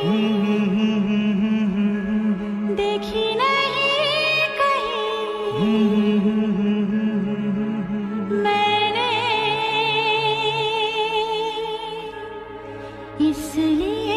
देखी नहीं कहीं मैंने इसलिए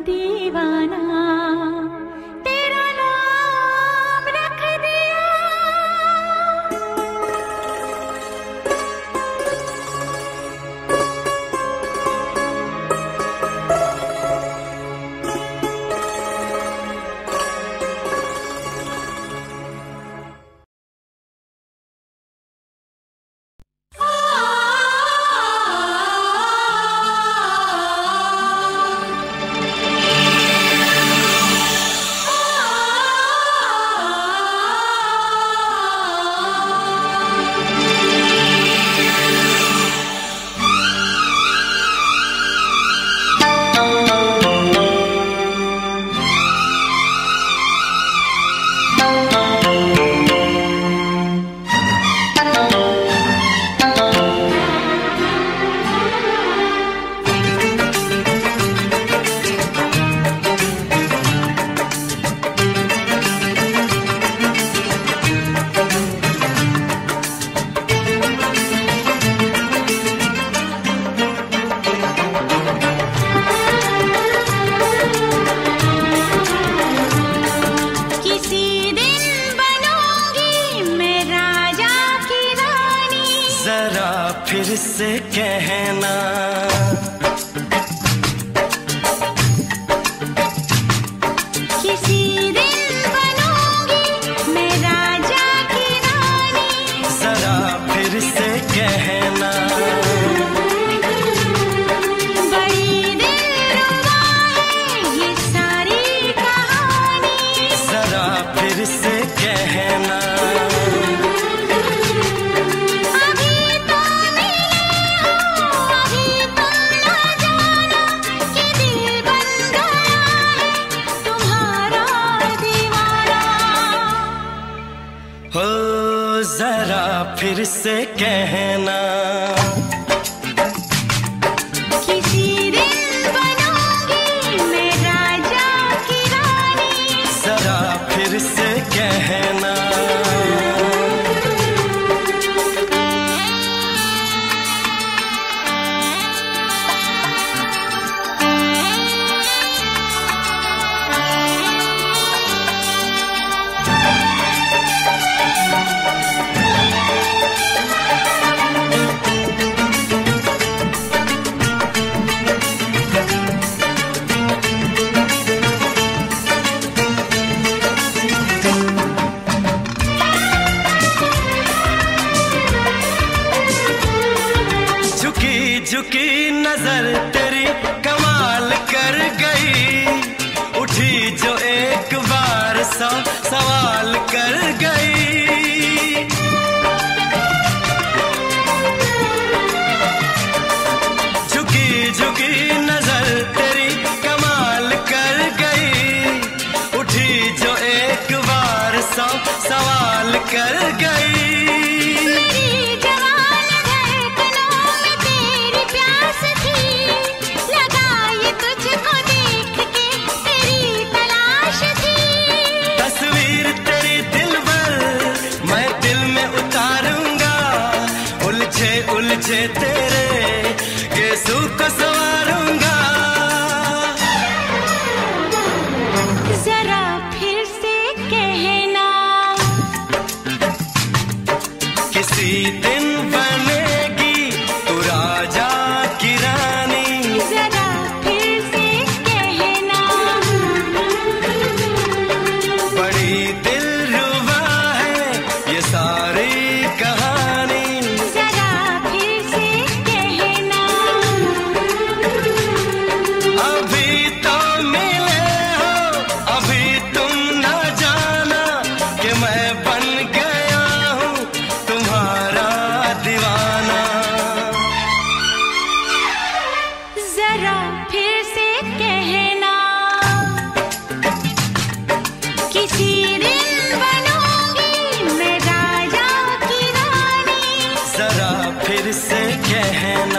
दीवाना तेरा नाम रख दिया। फिर से कहना किसी दिन बनूंगी मैं राजा की रानी। जरा फिर से कहना बड़ी दिलरुबा है ये सारी कहानी। जरा फिर से कहना हो जरा फिर से कहना किसी दिन बनूंगी मैं राजा की रानी। जरा फिर से कहना झुकी नजर तेरी कमाल कर गई। उठी जो एक बार सौ सवाल कर गई। झुकी झुकी नजर तेरी कमाल कर गई। उठी जो एक बार सौ सवाल कर गई। उलझे तेरे गेसू को संवारूंगा। जरा फिर से कहना किसी दिन बनेगी तू राजा की रानी। जरा फिर से कहना बड़ी दिलरुबा है ये सारी कहानी। अभी तो मिले हो अभी तुम न जाना कि मैं बन गया हूँ तुम्हारा दीवाना। जरा फिर से कहना किसी दिन बनूंगी मैं राजा की रानी। जरा फिर से कहना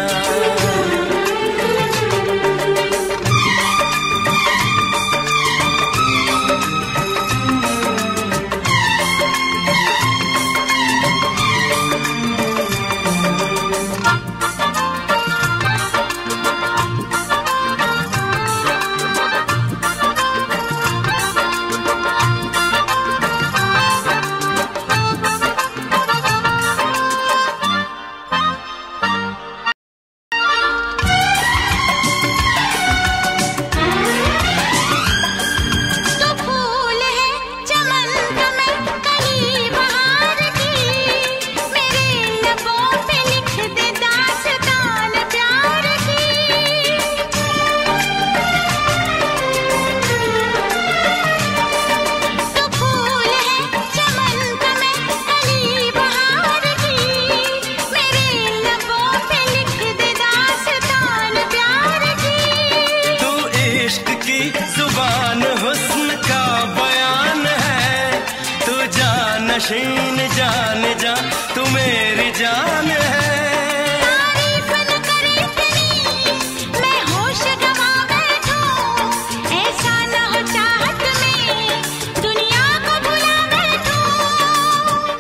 की जुबान हुस्न का बयान है। तू जानशीन जान जा, तू मेरी जान है। तारीफ न करे इतनी, मैं होश गवा बैठूं। ऐसा न हो चाहत में दुनिया को भुला बैठूं।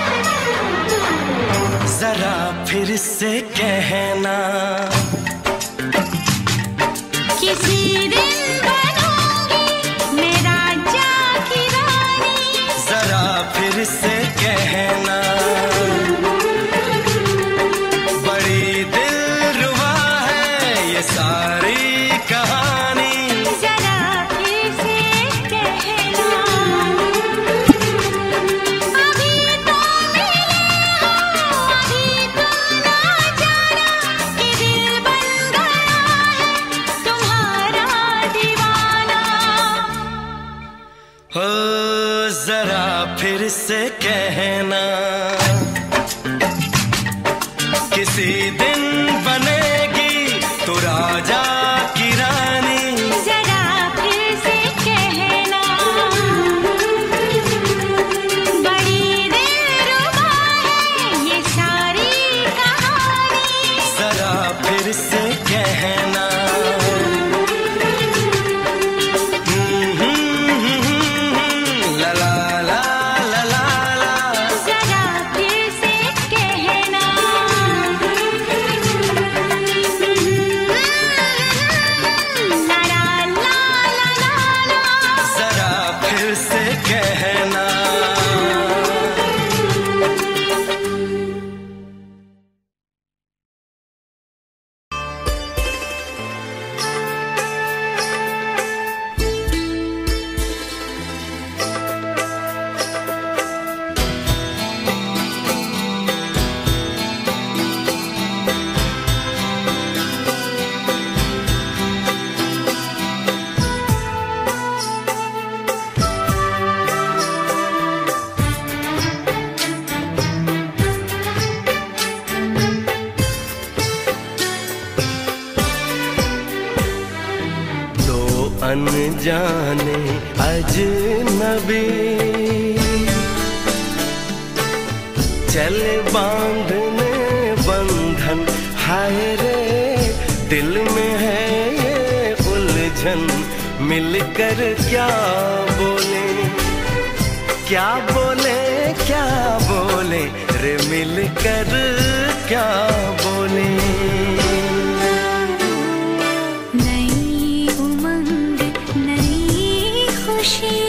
जरा फिर से कहना, किसी दिन बनूंगी मैं राजा की रानी। जरा फिर से कहना, बड़ी दिलरुबा है ये सारी कहानी। जरा फिर से कहना, अभी तो मिले हो, अभी तुम ना जाना कि दिल बन गया है तुम्हारा दीवाना। हो जरा फिर से कहना, किसी दिन बनेगी तू राजा की रानी। जरा फिर से कहना, बड़ी दिलरुबा है ये सारी कहानी। जरा फिर से कहना, ला ला ला ला ला ला। जरा फिर से कहना, ला ला ला ला ला। जरा फिर से कहना। दो अनजाने अजनबी चले बांधने बंधन, हाय रे दिल में है ये उलझन। मिलकर क्या बोले, क्या बोले, क्या बोले रे, मिलकर क्या बोले। नई उमंग नई खुशी,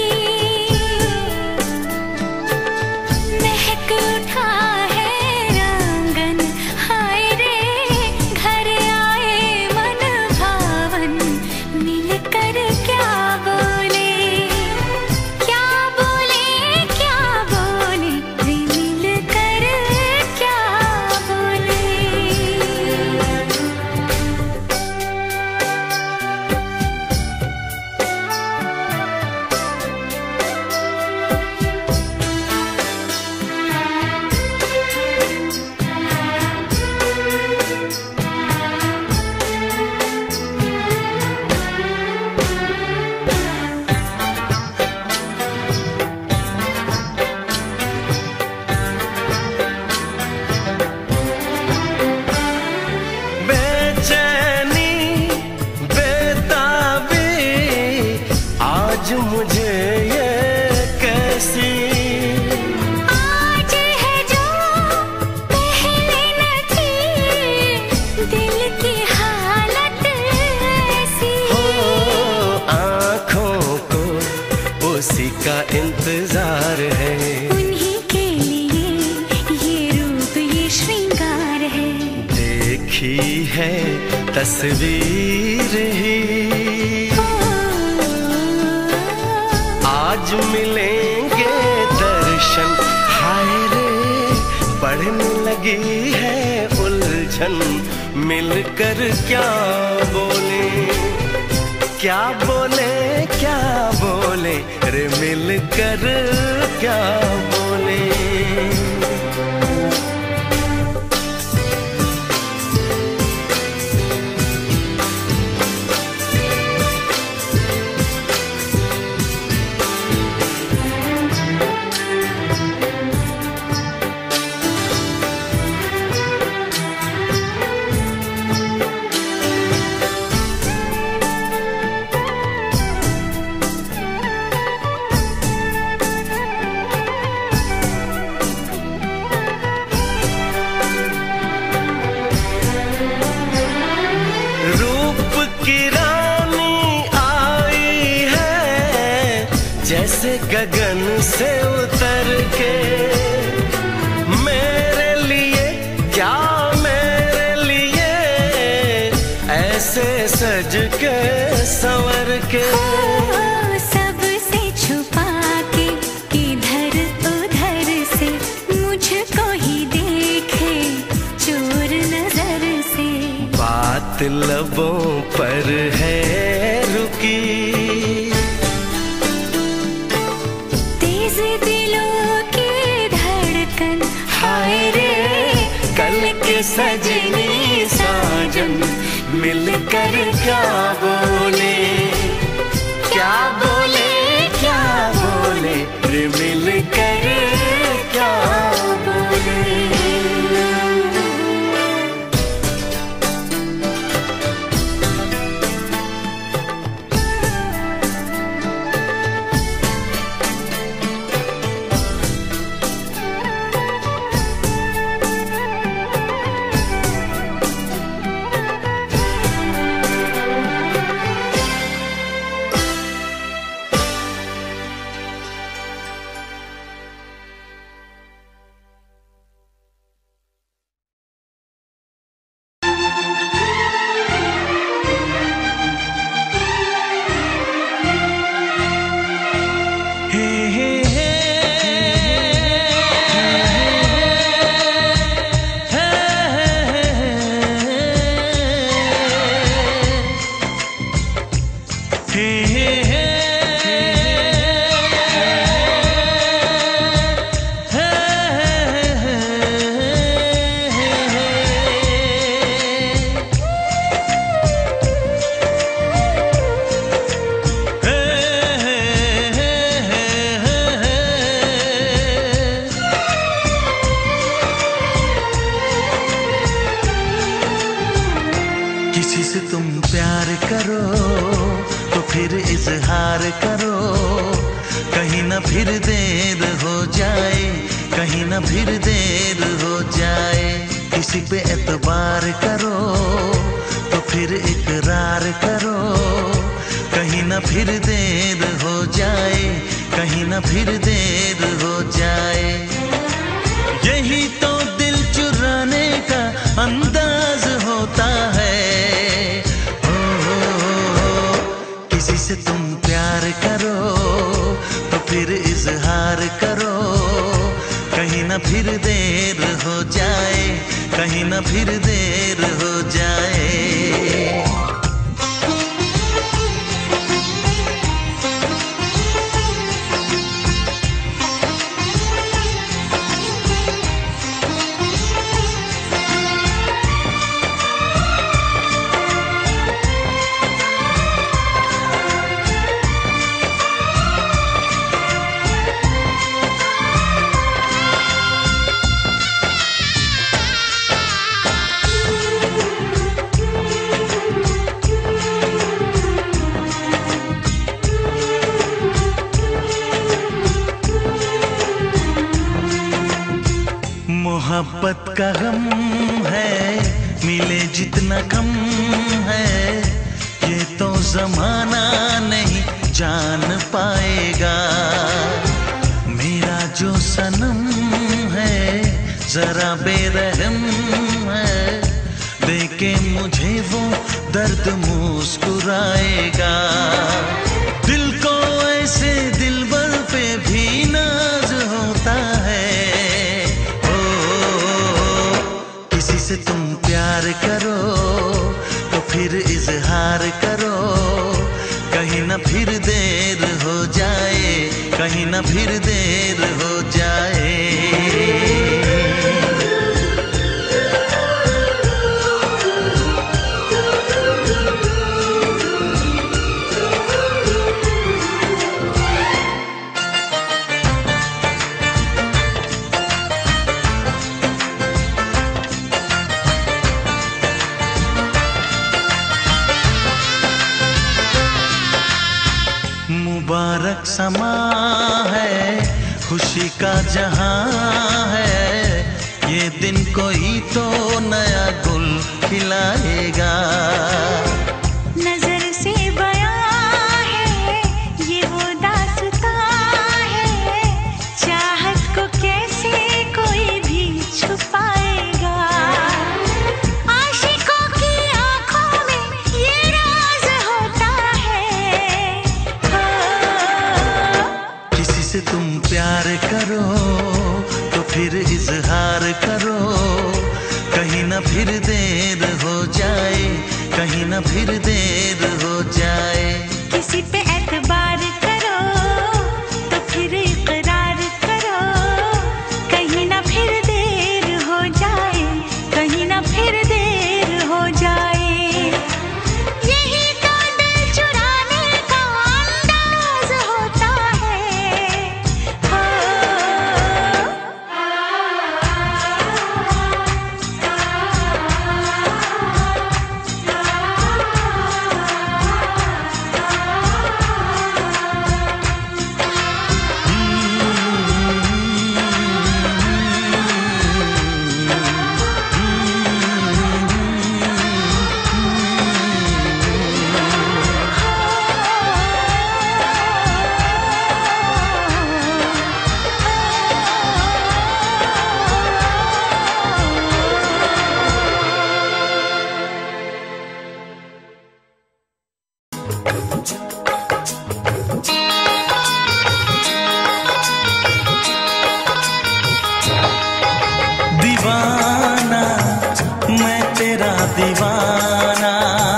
महक उठा है रंगन, हाय रे घर आए मन भावन। मिलकर क्या बोले, क्या बोले, क्या बोले रे, मिलकर क्या बोले। बेचैनी बेताबी आज मुझे ये कैसी। आज है जो पहले न थी, दिल की हालत ऐसी। हो आँखों को उसी का इंतजार है, उन्हीं के लिए ये रूप ये श्रृंगार है। देखी है तस्वीर ही आज मिलेंगे दर्शन, हाय रे बढ़ने लगी है उलझन। मिलकर क्या बोले, क्या बोले, क्या बोले रे, मिलकर क्या बोले। जैसे गगन से उतर के मेरे लिए, क्या मेरे लिए ऐसे सज के संवर के। सबसे छुपा के किधर उधर से मुझको ही देखे चोर नजर से। बात लबों पर है रुकी, दिलों की धड़कन हाय रे। कल के सजनी साजन मिलकर क्या बोले, क्या बोले, क्या बोले रे मिलकर क्या बोले। किसी से तुम प्यार करो तो फिर इजहार करो, कहीं ना फिर देर हो जाए, कहीं ना फिर देर हो जाए। किसी पे एतबार करो तो फिर इकरार करो, कहीं ना फिर देर हो जाए, कहीं ना फिर देर हो जाए। यही तो दिल चुराने का अंदाज होता है। किसी से तुम प्यार करो तो फिर इजहार करो, कहीं ना फिर देर हो जाए, कहीं ना फिर देर हो जाए। मोहब्बत का गम है, मिले जितना कम है, ये तो जमाना नहीं जान पाएगा। मेरा जो सनम है जरा बेरहम है, देके मुझे वो दर्द मुस्कुराएगा। दिल को ऐसे दिलबर पे भी नाज होता है। किसी से तुम प्यार करो तो फिर इजहार करो, कहीं ना फिर देर हो जाए, कहीं ना फिर देर हो जाए। मुबारक समा है, खुशी का जहां है, ये दिन कोई तो नया गुल खिलाएगा। नजर से बयां है ये वो दास्तां से तुम प्यार करो तो फिर इजहार करो, कहीं ना फिर देर हो जाए, कहीं ना फिर देर हो जाए। किसी पे एतबार करो तो फिर इकरार करो, कहीं ना फिर देर हो जाए, कहीं ना फिर देर हो जाए। यही तो दिल चुराने का अंदाज होता है। हो दीवाना मैं तेरा दीवाना,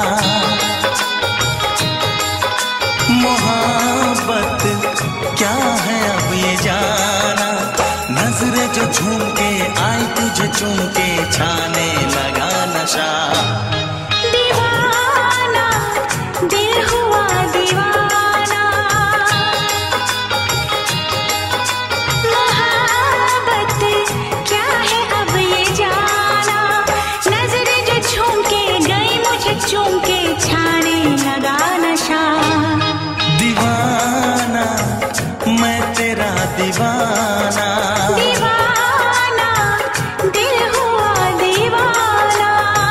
मोहब्बत क्या है अब ये जाना, नजरें जो झूम के आई तुझे चूम के छाने लगा नशा। दीवाना दिल हुआ दीवाना, मोहब्बत क्या है अब ये जाना, नजरें जो झूम के गई मुझे चूम के छाने लगा नशा। दीवाना मैं तेरा दीवाना, दीवाना दिल हुआ दीवाना।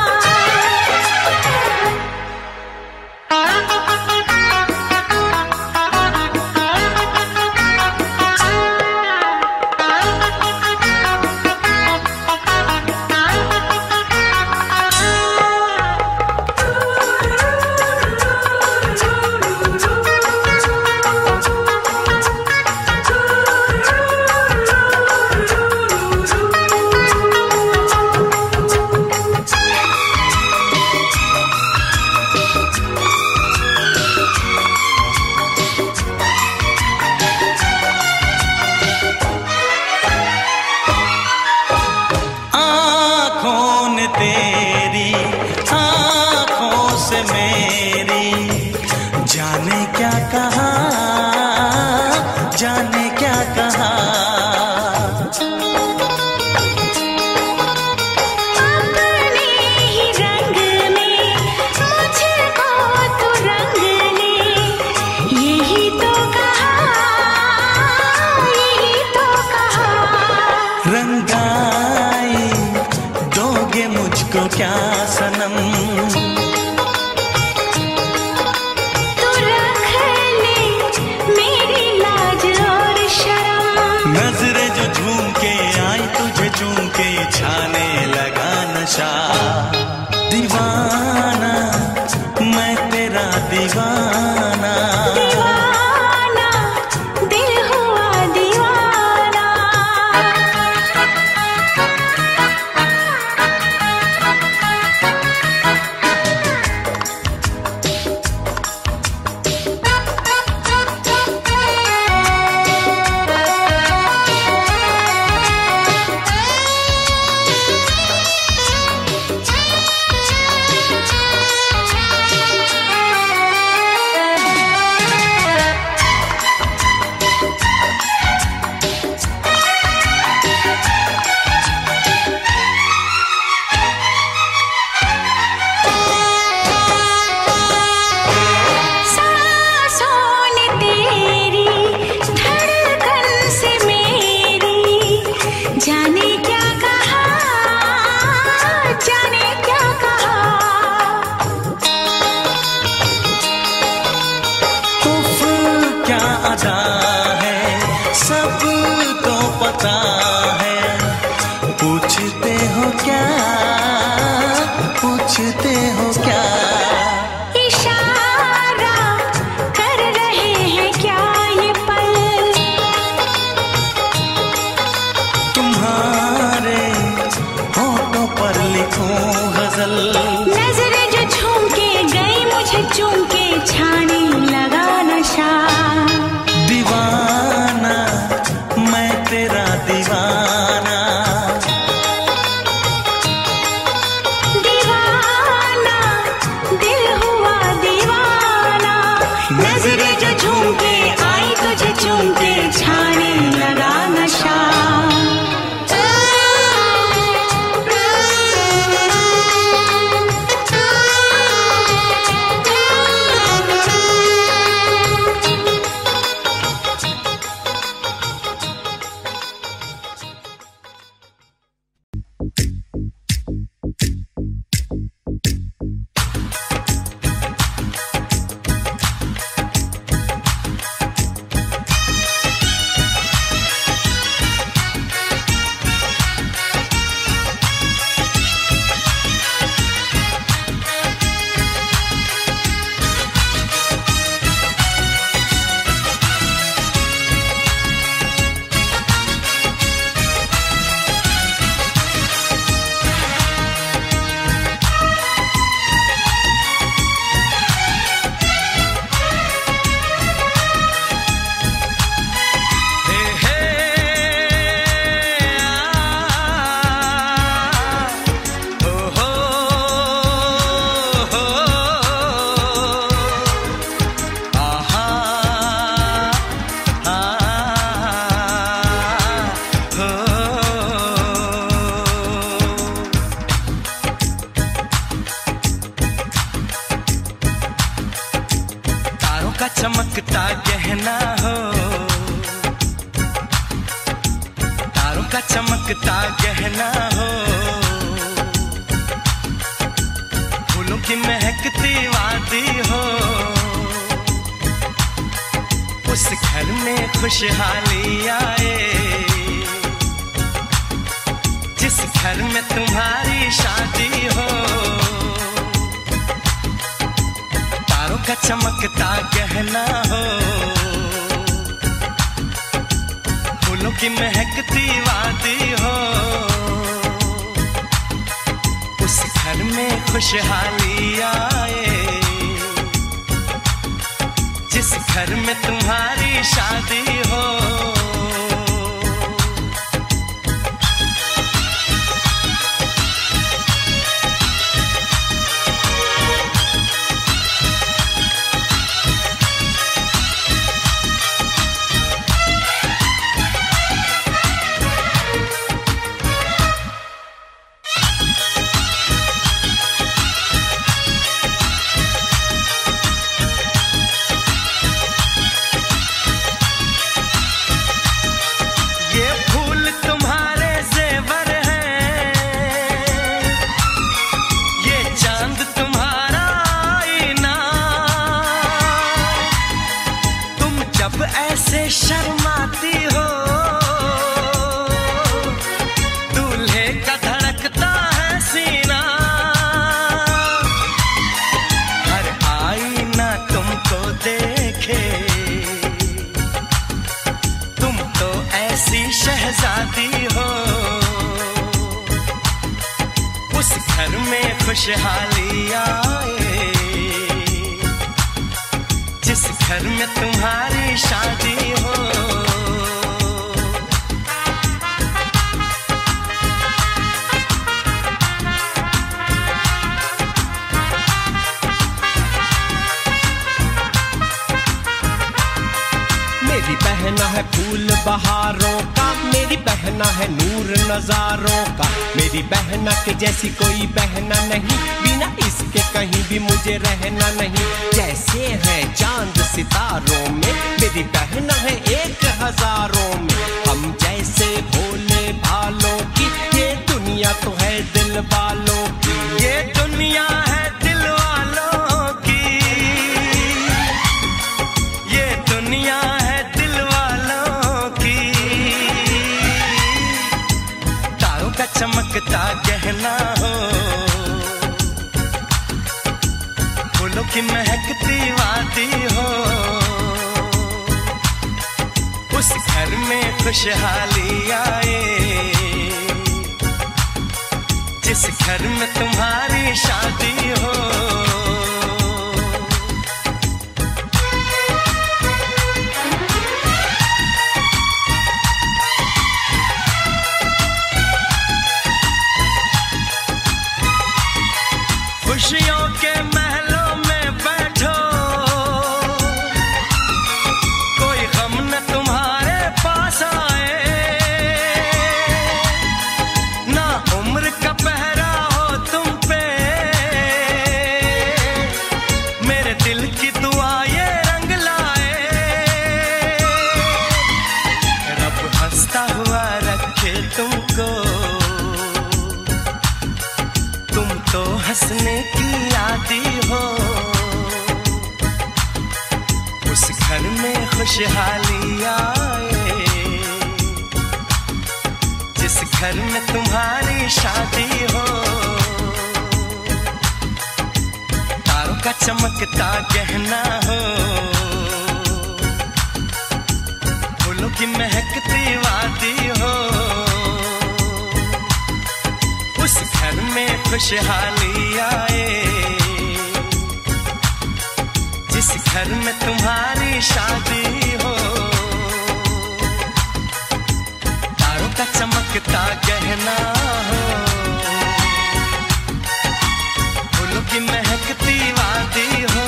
आँखों ने तेरी आँखों से मेरी जाने क्या कहा, जाने क्या कहा। अपने ही रंग में मुझको तो रंग ले, यही तो कहा, यही तो कहा। रंगाई दोगे मुझको क्या सनम, तू रख ले मेरी लाज और शर्म, नजरें जो झूम के आई तुझे चूम के छाने लगा नशा। दीवाना मैं तेरा दीवाना, दीवाना दिल हुआ दीवाना। पूछते हो क्या? इशारा कर रहे हैं क्या ये पल? हो, तारों का चमकता गहना हो, फूलों की महकती वादी हो, उस घर में खुशहाली आए जिस घर में तुम्हारी शादी हो। तारों का चमकता गहना हो, फूलों की महकती वादी हो, उस घर में खुशहाली आए जिस घर में तुम्हारी शादी हो। ऐसे शर्माती हो, दूल्हे का धड़कता है सीना, हर आईना तुमको देखे, तुम तो ऐसी शहजादी हो, उस घर में खुशहाली आए जिस घर में तुम्हारी शादी हो। मेरी बहना है फूल बहारों का, मेरी बहना है नूर नजारों का, मेरी बहना के जैसी कोई बहना नहीं, बिना इसके कहीं भी मुझे रहना नहीं। जैसे है चांद सितारों में, मेरी बहना है 1000 में, हम जैसे भोले भालों की, ये दुनिया तो है दिल वालों की, ये दुनिया है दिल वालों की, ये दुनिया है दिल वालों की। तारों का चमकता गहना हो, फूलों की महकती वादी हो, उस घर में खुशहाली आए जिस घर में तुम्हारी शादी हो। खुशियों के महलों में बैठो, कोई गम न तुम्हारे पास आए, ना उम्र का पहरा हो तुम पे, मेरे दिल की दुआ ये रंग लाए, रब हंसता हुआ रखे तुमको, तुम तो हंसने की आदी हो, उस घर में खुशहाली आए जिस घर में तुम्हारी शादी हो। तारों का चमकता गहना हो, फूलों की महकती वादी हो, उस घर में खुशहाली आए जिस घर में तुम्हारी शादी हो। तारों का चमकता गहना हो, फूलों की महकती वादी हो,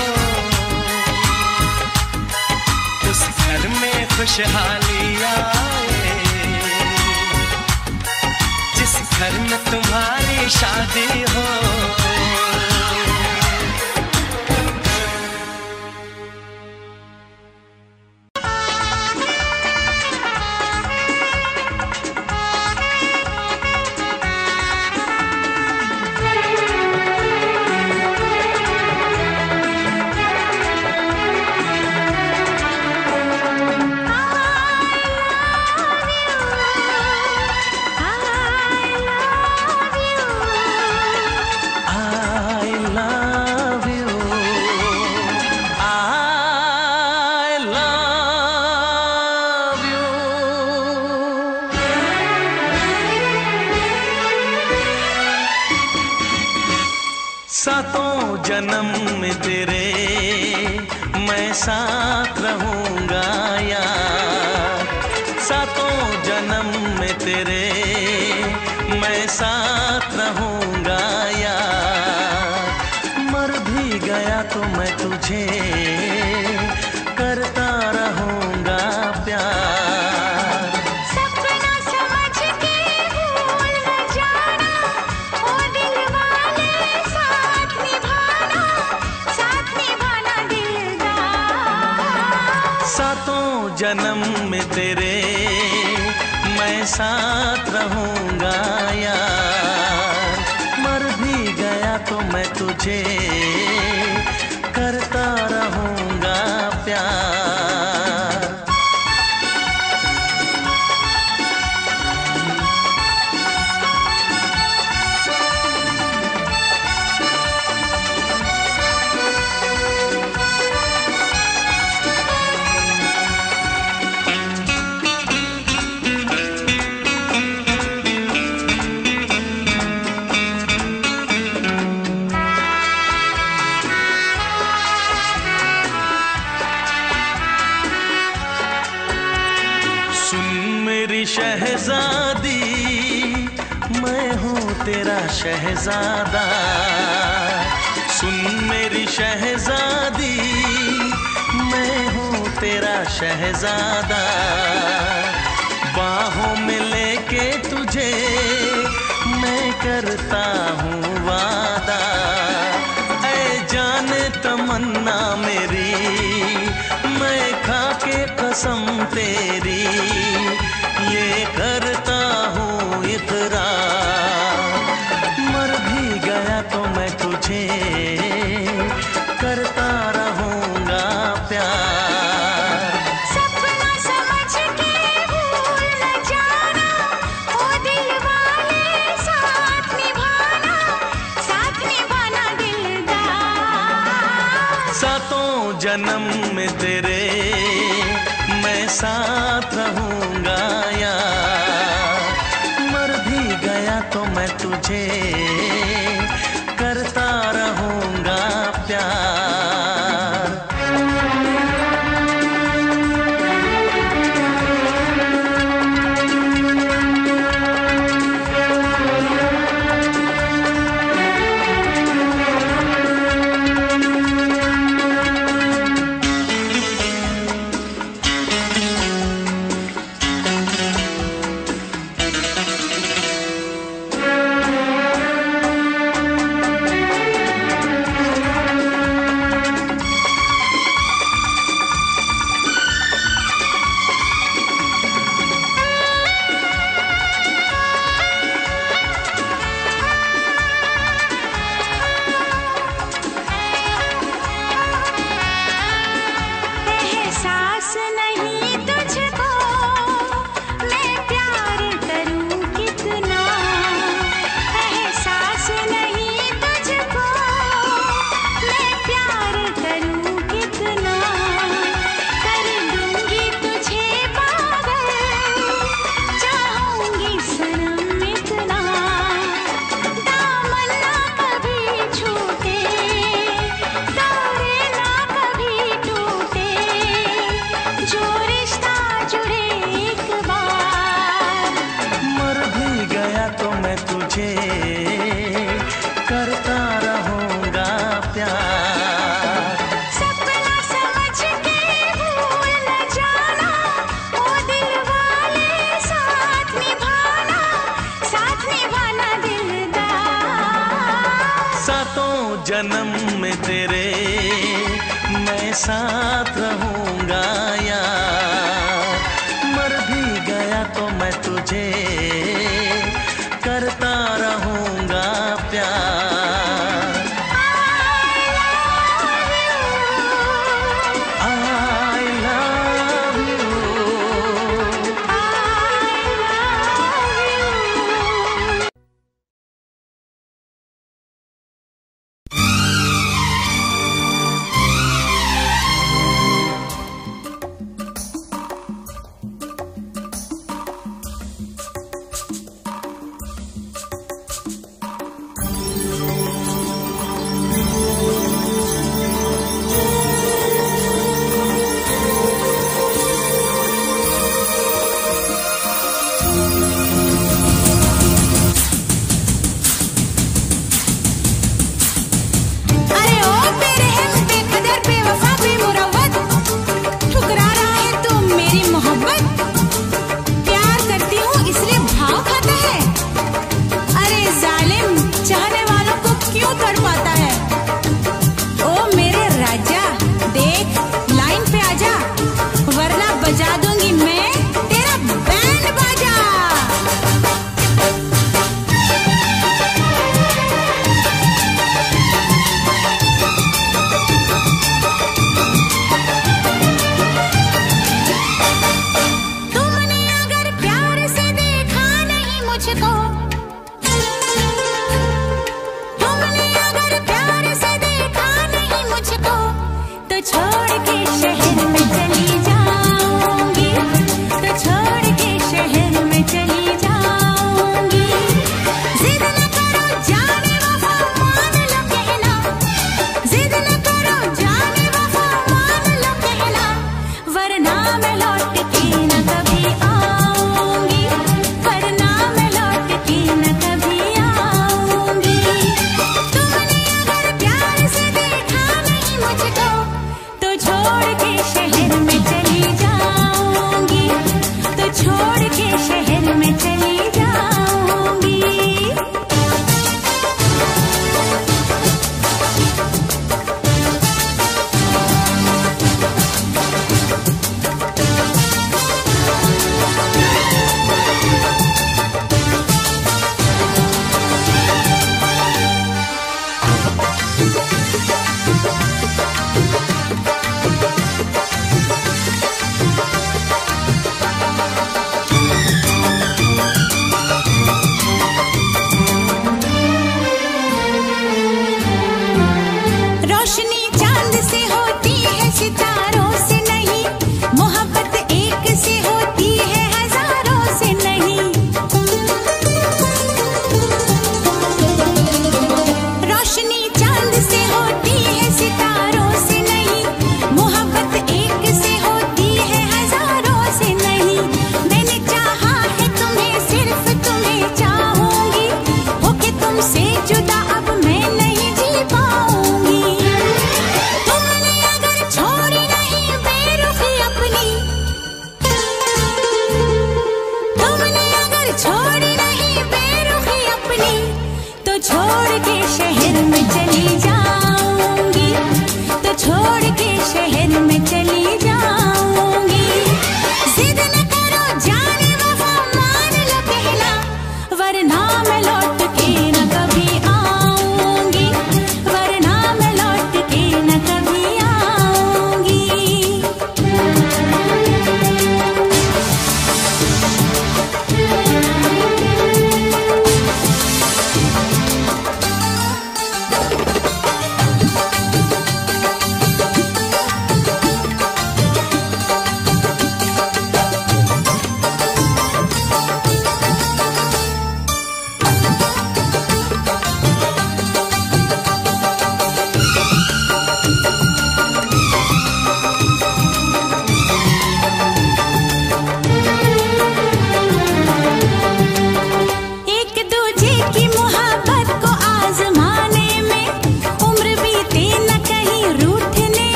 उस घर में खुशहाली आए जिस घर में तुम्हारी शादी हो। जन्म में तेरे मैं साथ रहूंगा यार, सातों जन्म में तेरे मैं साथ रहूंगा यार, मर भी गया तो मैं तुझे करता रहूंगा प्यार। सपना समझ के भूल न जाना, ओ दिल वाले साथ निभाना दिलदार। सातों जन्म में तेरे मैं साथ रहूंगा यार, मर भी गया तो मैं तुझे करता रहूंगा प्यार। शहजादी मैं हूँ तेरा शहजादा, सुन मेरी शहजादी मैं हूँ तेरा शहजादा, बाहों में लेके तुझे मैं करता हूँ वादा, ऐ जाने तमन्ना मेरी मैं खा के कसम तेरी ये करता हूँ इकरार, मर भी गया तो मैं तुझे करता रहूंगा प्यार। सपना समझ के भूल न जाना, ओ दिल वाले साथ निभाना दिलदार। सातों जन्म में तेरे मैं साथ रहूंगा यार, मर भी गया तो मैं तुझे करता रहूंगा प्यार। जन्म में तेरे मैं साथ रहूंगा यार, मर भी गया तो मैं तुझे करता रहूंगा प्यार। I love you,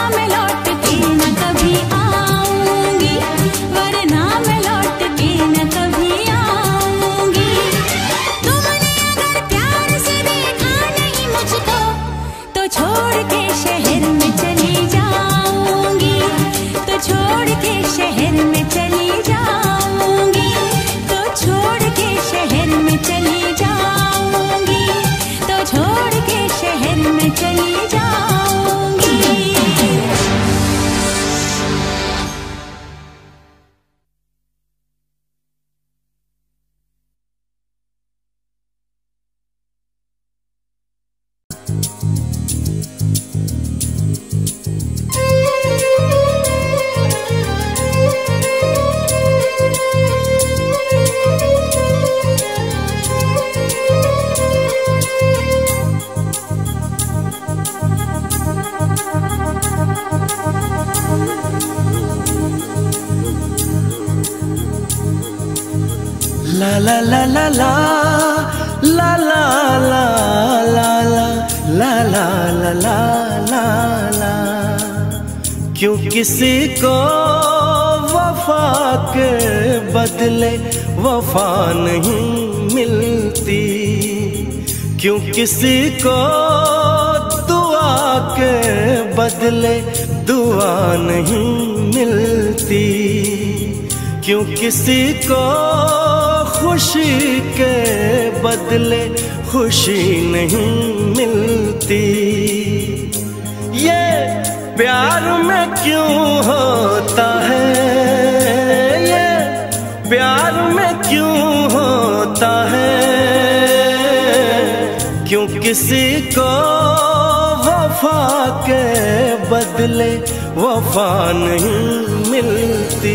मैं लौट के न कभी आऊंगी, वरना मैं लौट के न कभी आऊंगी। तुमने अगर प्यार से देखा नहीं मुझको, तो छोड़ के शहर में चली जाऊंगी, तो छोड़ के शहर में चली जाऊंगी, तो छोड़ के शहर में चली जाऊंगी, तो छोड़ के शहर में चली जाऊंगी। ला ला ला ला ला ला ला ला ला ला ला ला ला ला ला। क्यों किसी को वफा के बदले वफा नहीं मिलती, क्यों किसी को दुआ के बदले दुआ नहीं मिलती, क्यों किसी को खुशी के बदले खुशी नहीं मिलती। ये प्यार में क्यों होता है, ये प्यार में क्यों होता है, क्यों किसी को वफा के बदले वफा नहीं मिलती।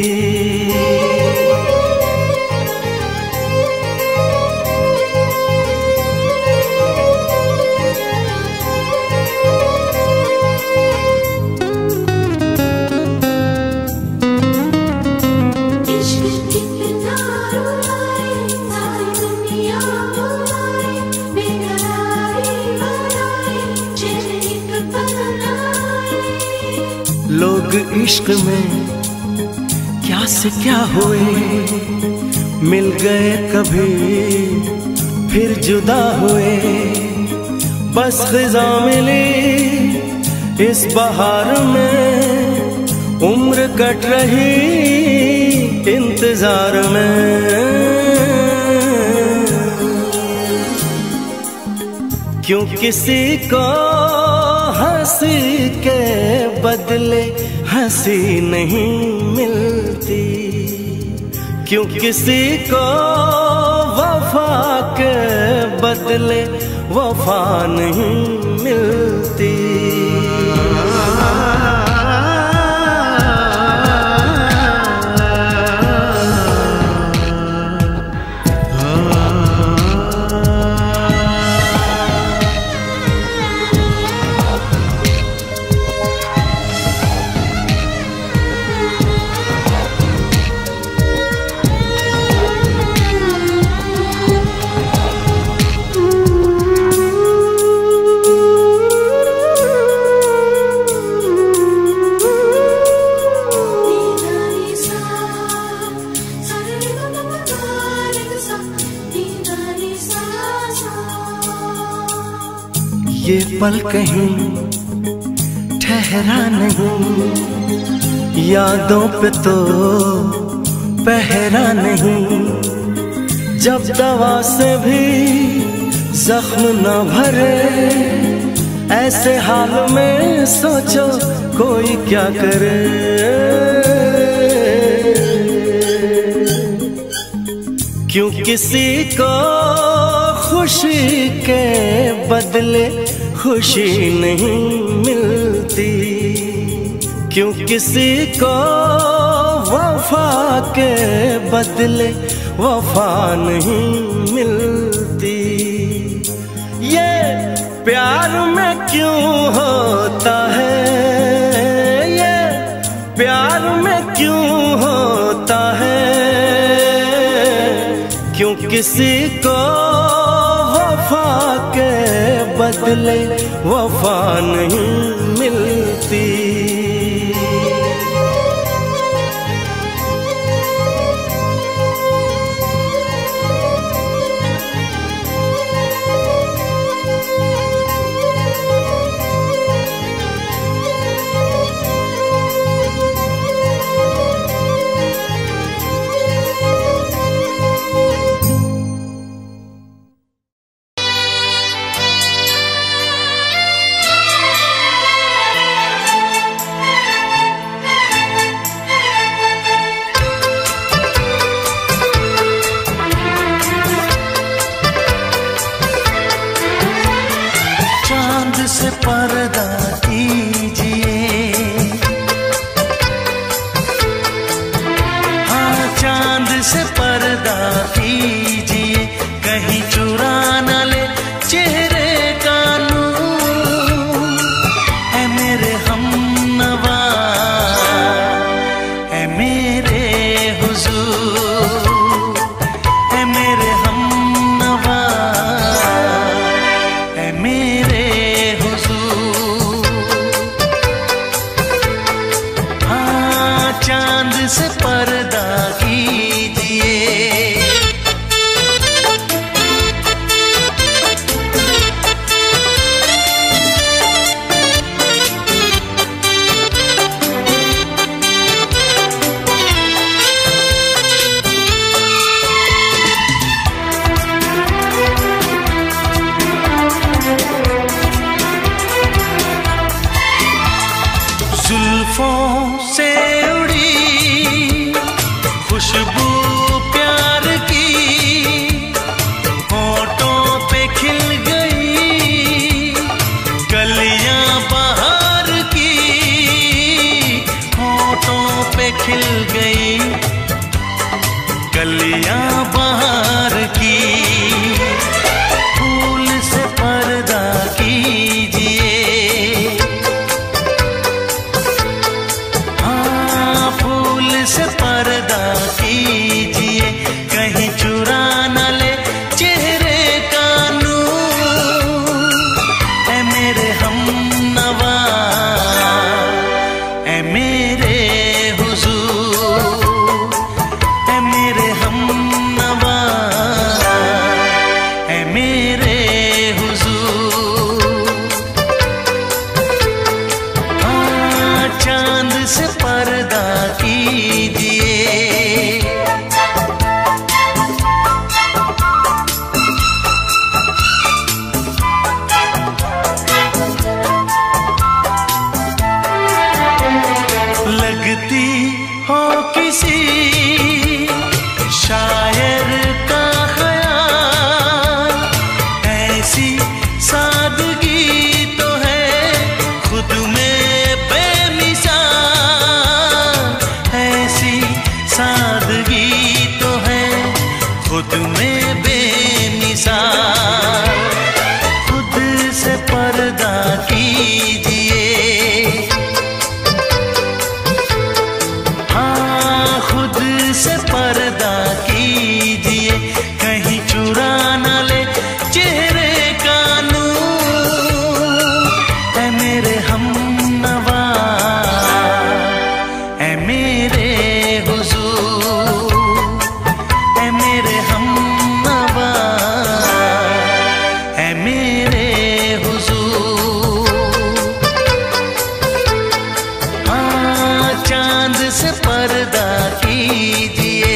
लोग इश्क में क्या से क्या हुए, मिल गए कभी फिर जुदा हुए, बस खिज़ा मिली इस बहार में, उम्र कट रही इंतजार में। क्यों किसी को हंसी के बदले हंसी नहीं मिलती, क्यों किसी को वफा के बदले वफा नहीं मिलती। ये पल कहीं ठहरा नहीं, यादों पे तो पहरा नहीं, जब दवा से भी जख्म न भरे, ऐसे हाल में सोचो कोई क्या करे। क्यों किसी को खुशी के बदले खुशी नहीं मिलती, क्यों किसी को वफा के बदले वफा नहीं मिलती। ये प्यार में क्यों होता है, ये प्यार में क्यों होता है, क्यों किसी को वफा के बदले वफा नहीं मिलती। पर्दा कीजिए, हाँ चांद से पर्दा कीजिए, कहीं चुरा न ले चेहरे का नूर। है मेरे हमनवा, है मेरे हुजूर, है मेरे हमनवा, है मेरे हुजूर। हाँ चांद से पर्दा कीजिए। जुल्फों से उड़ी खुशबू प्यार की, होठों पे खिल गई कलियां बहार की, होठों पे खिल गई कलियां बहार की। फूल से पर्दा कीजिए, से पर्दा कीजिए, कहीं चुरा न ले चेहरे का नूर। है मेरे हमनवा, है मेरे हुजूर, है मेरे हमनवा, है मेरे हुजूर। हाँ चांद से पर्दा कीजिए। लगती हो किसी शायर का ख्याल, ऐसी सादगी तो है खुद में बेमिसाल, ऐसी सादगी तो है खुद में बेमिसाल। खुद से पर्दा कीजिए, हाँ खुद से पर्दा कीजिए, कहीं चुरा न ले चेहरे का नूर। है मेरे हमनवा, है मेरे हुजूर, है मेरे हमनवा, है मेरे हुजूर। हाँ चांद से पर्दा कीजिए।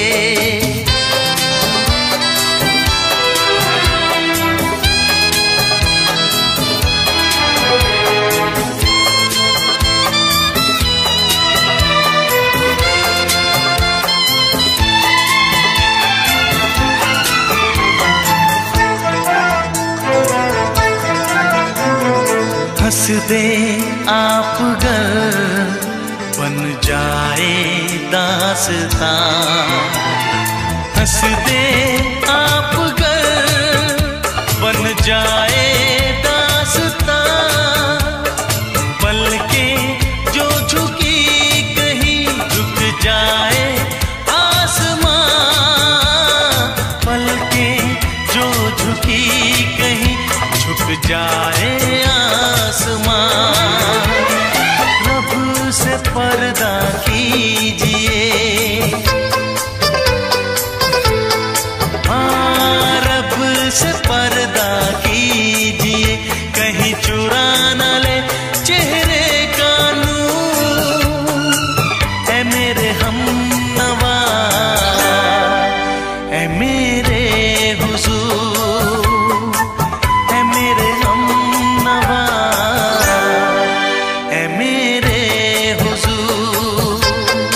हंस दे आप गर बन जाए दास्तां, हंस दे आप गर बन जाए दास्तां। पलकें जो झुकी कहीं झुक जाए आसमां, पलकें जो झुकी कहीं झुक जाए आसमां। रब से पर्दा कीजिए, हाँ रब से पर्दा कीजिए, कहीं चुरा न ले चेहरे का नूर। है मेरे हमनवा, है मेरे हुजूर, है मेरे हमनवा, है मेरे हुजूर।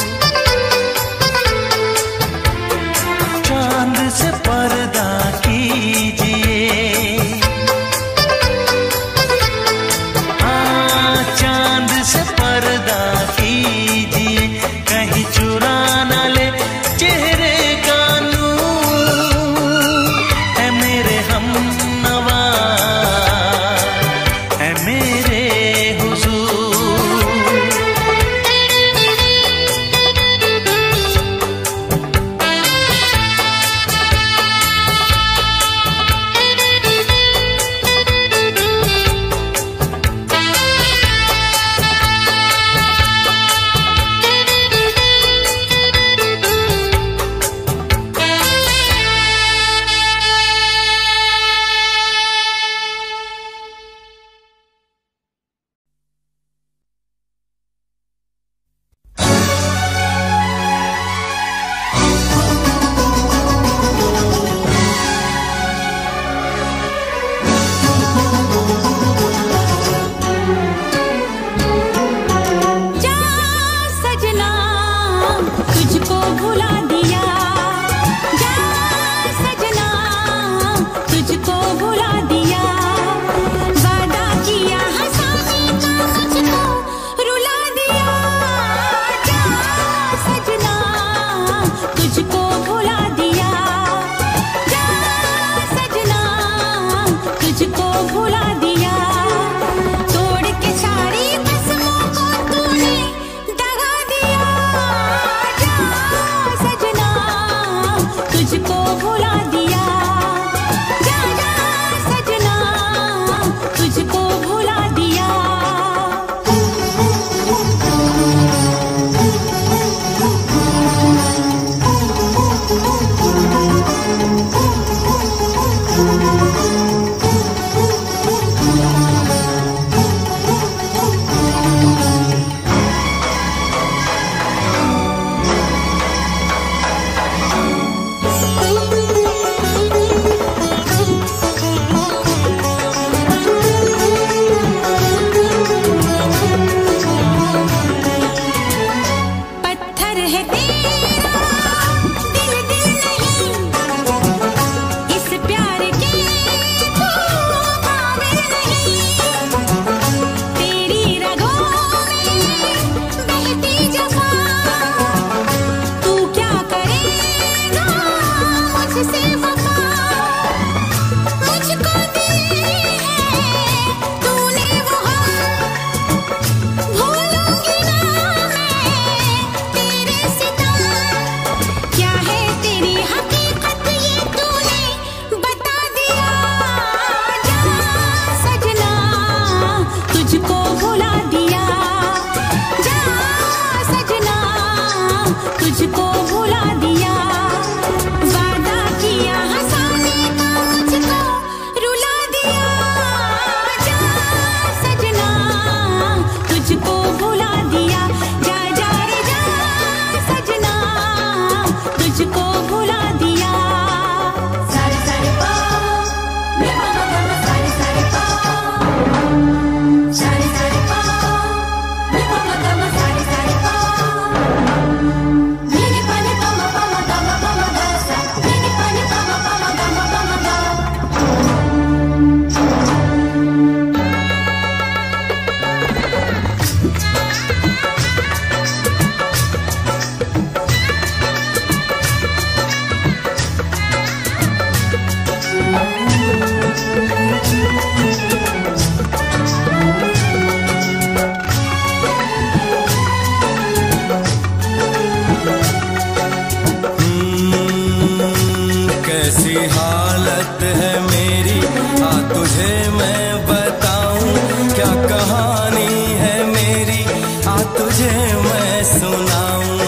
तुझे मैं सुनाऊं,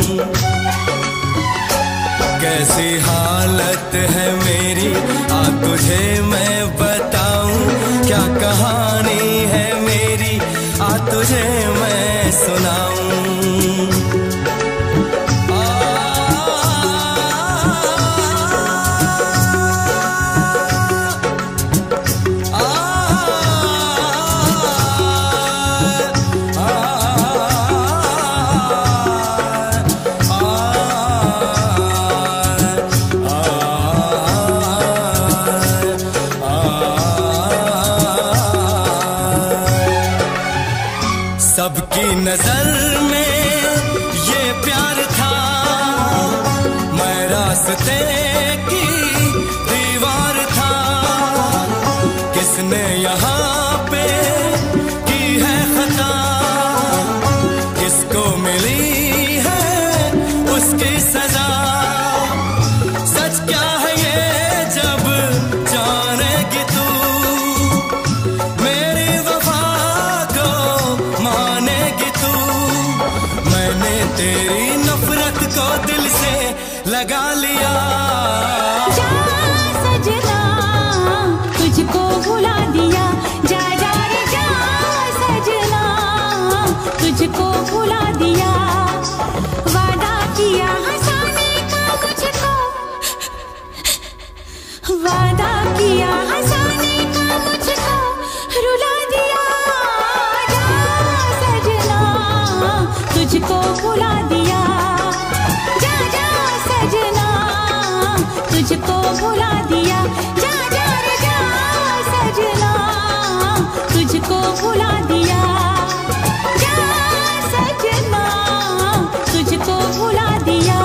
कैसी हालत है मेरी आ तुझे मैं बताऊं, क्या कहानी है मेरी आ तुझे मैं सुनाऊं। सबकी नजर में ये प्यार था, मैं रास्ते की दीवार था, किसने यहाँ पे की है खता, किसको मिली है उसकी सजा। सच क्या है ये जब जानेगी तू, मेरी वफा को मानेगी तू, मैंने तेरी नफरत को दिल से लगा लिया। जा सजना तुझको भुला दिया, जा जा रे जा सजना तुझको भुला दिया, वादा किया हंसाने का मुझको, वादा किया हंसाने का मुझको रुला दिया, जा सजना तुझको भुला दिया, जा जा सजना तुझको भुला दिया, जा जा रे जा सजना तुझको भुला दिया, जा सजना तुझको भुला दिया।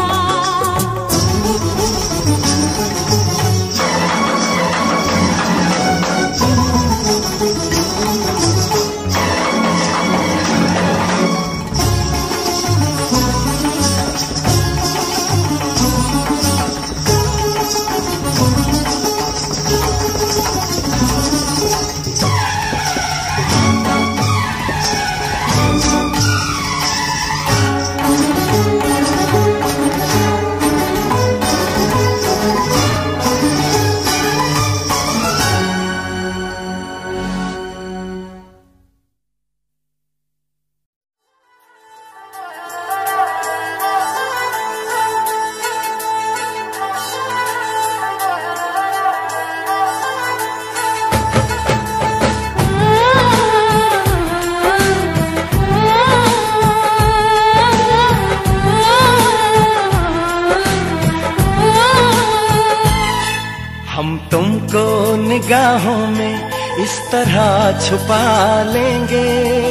हम तुमको निगाहों में इस तरह छुपा लेंगे,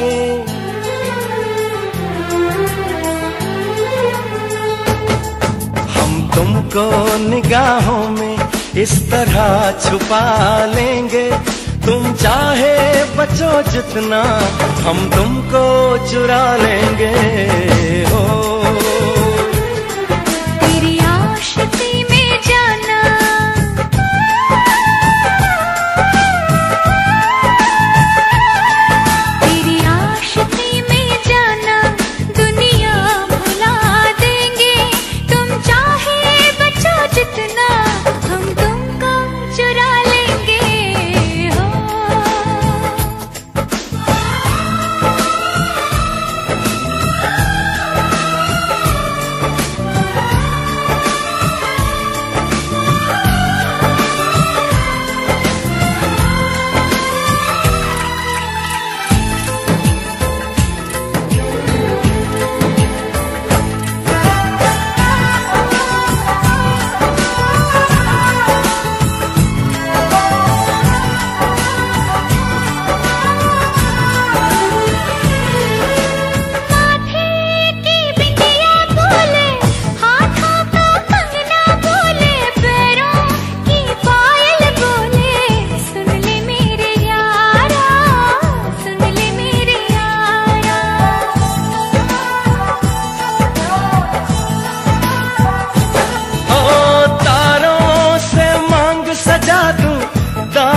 हम तुमको निगाहों में इस तरह छुपा लेंगे, तुम चाहे बचो जितना हम तुमको चुरा लेंगे। हो तेरी आशिकी में जाना, तेरी आशिकी में जाना दुनिया भुला देंगे, तुम चाहे बचो जितना हम तुमको चुरा लेंगे। हो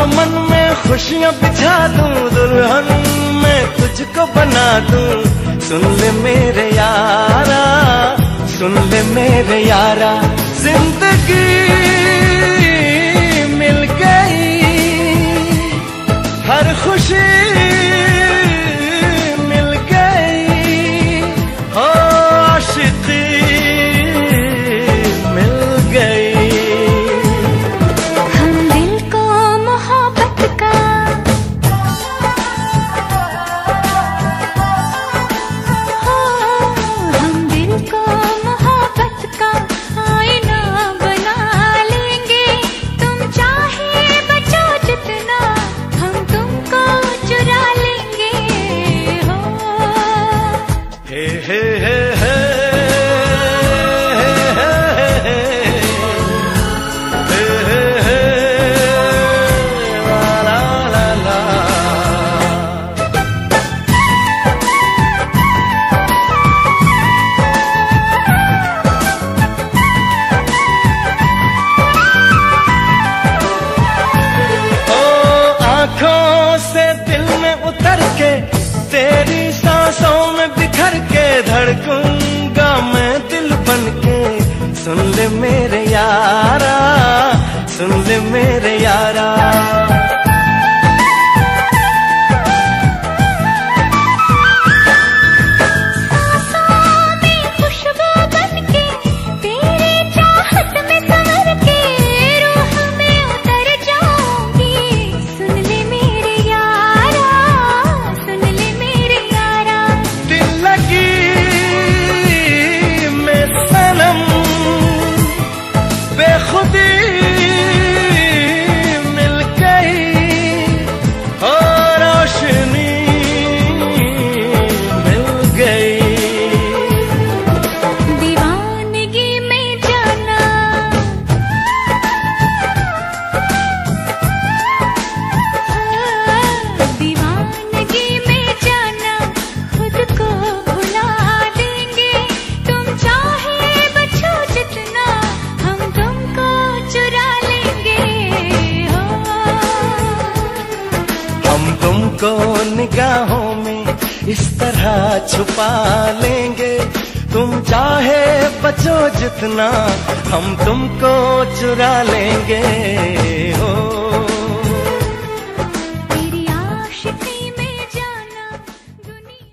खुशियाँ बिछा दूं, दुल्हन मैं तुझको बना दूं, सुन ले मेरे यारा, सुन ले मेरे यारा, जिंदगी मिल गई, हर खुशी मिल गई, हो आशिकी मिल गई। हम दिल को मोहब्बत का हम दिल को मोहब्बत का आईना बना लेंगे। तुम चाहे बचो जितना, हम तुमको चुरा लेंगे। हो हे हे हे हे तेरी सांसों में बिखर के धड़कूंगा मैं दिल बन के। सुन ले मेरे यारा, सुन ले मेरे यारा, निगाहों में इस तरह छुपा लेंगे। तुम चाहे बचो जितना, हम तुमको चुरा लेंगे। हो तेरी आशिकी में जाना दुनिया।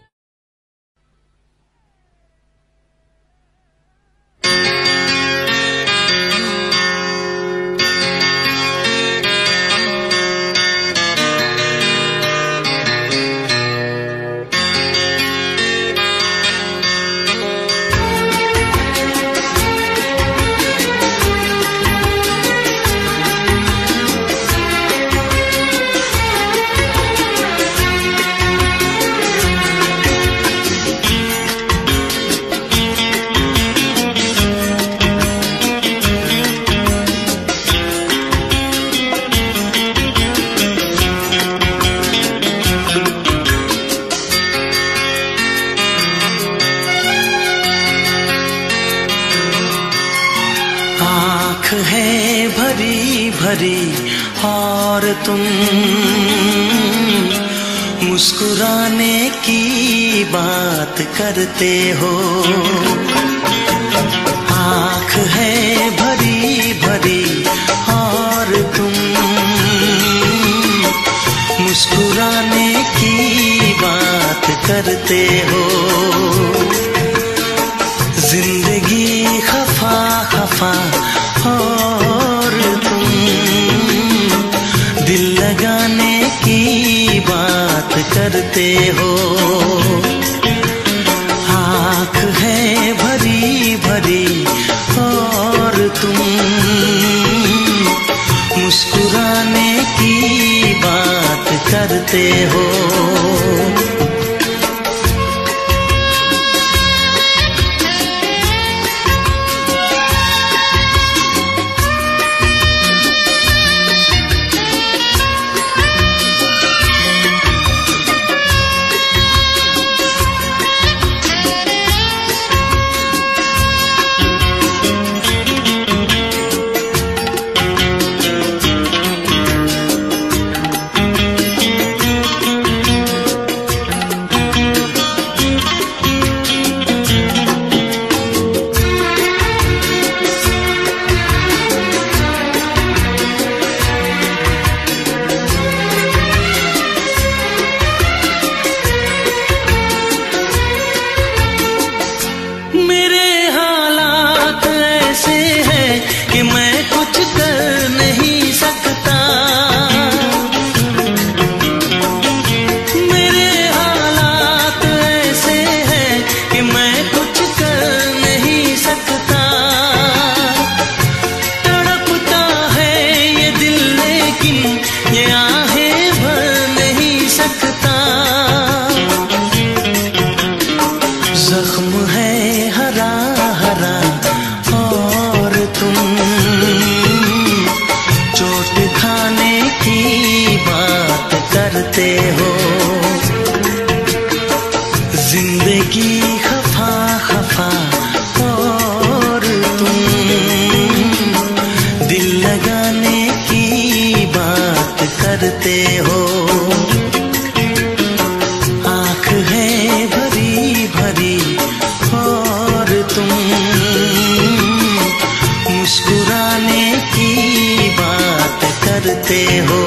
है भरी भरी और तुम मुस्कुराने की बात करते हो। आँख है भरी भरी और तुम मुस्कुराने की बात करते हो। जिंदगी खफा खफा और तुम दिल लगाने की बात करते हो। आँख है भरी भरी और तुम मुस्कुराने की बात करते हो। करते हो। आँख है भरी भरी और तुम मुस्कुराने की बात करते हो।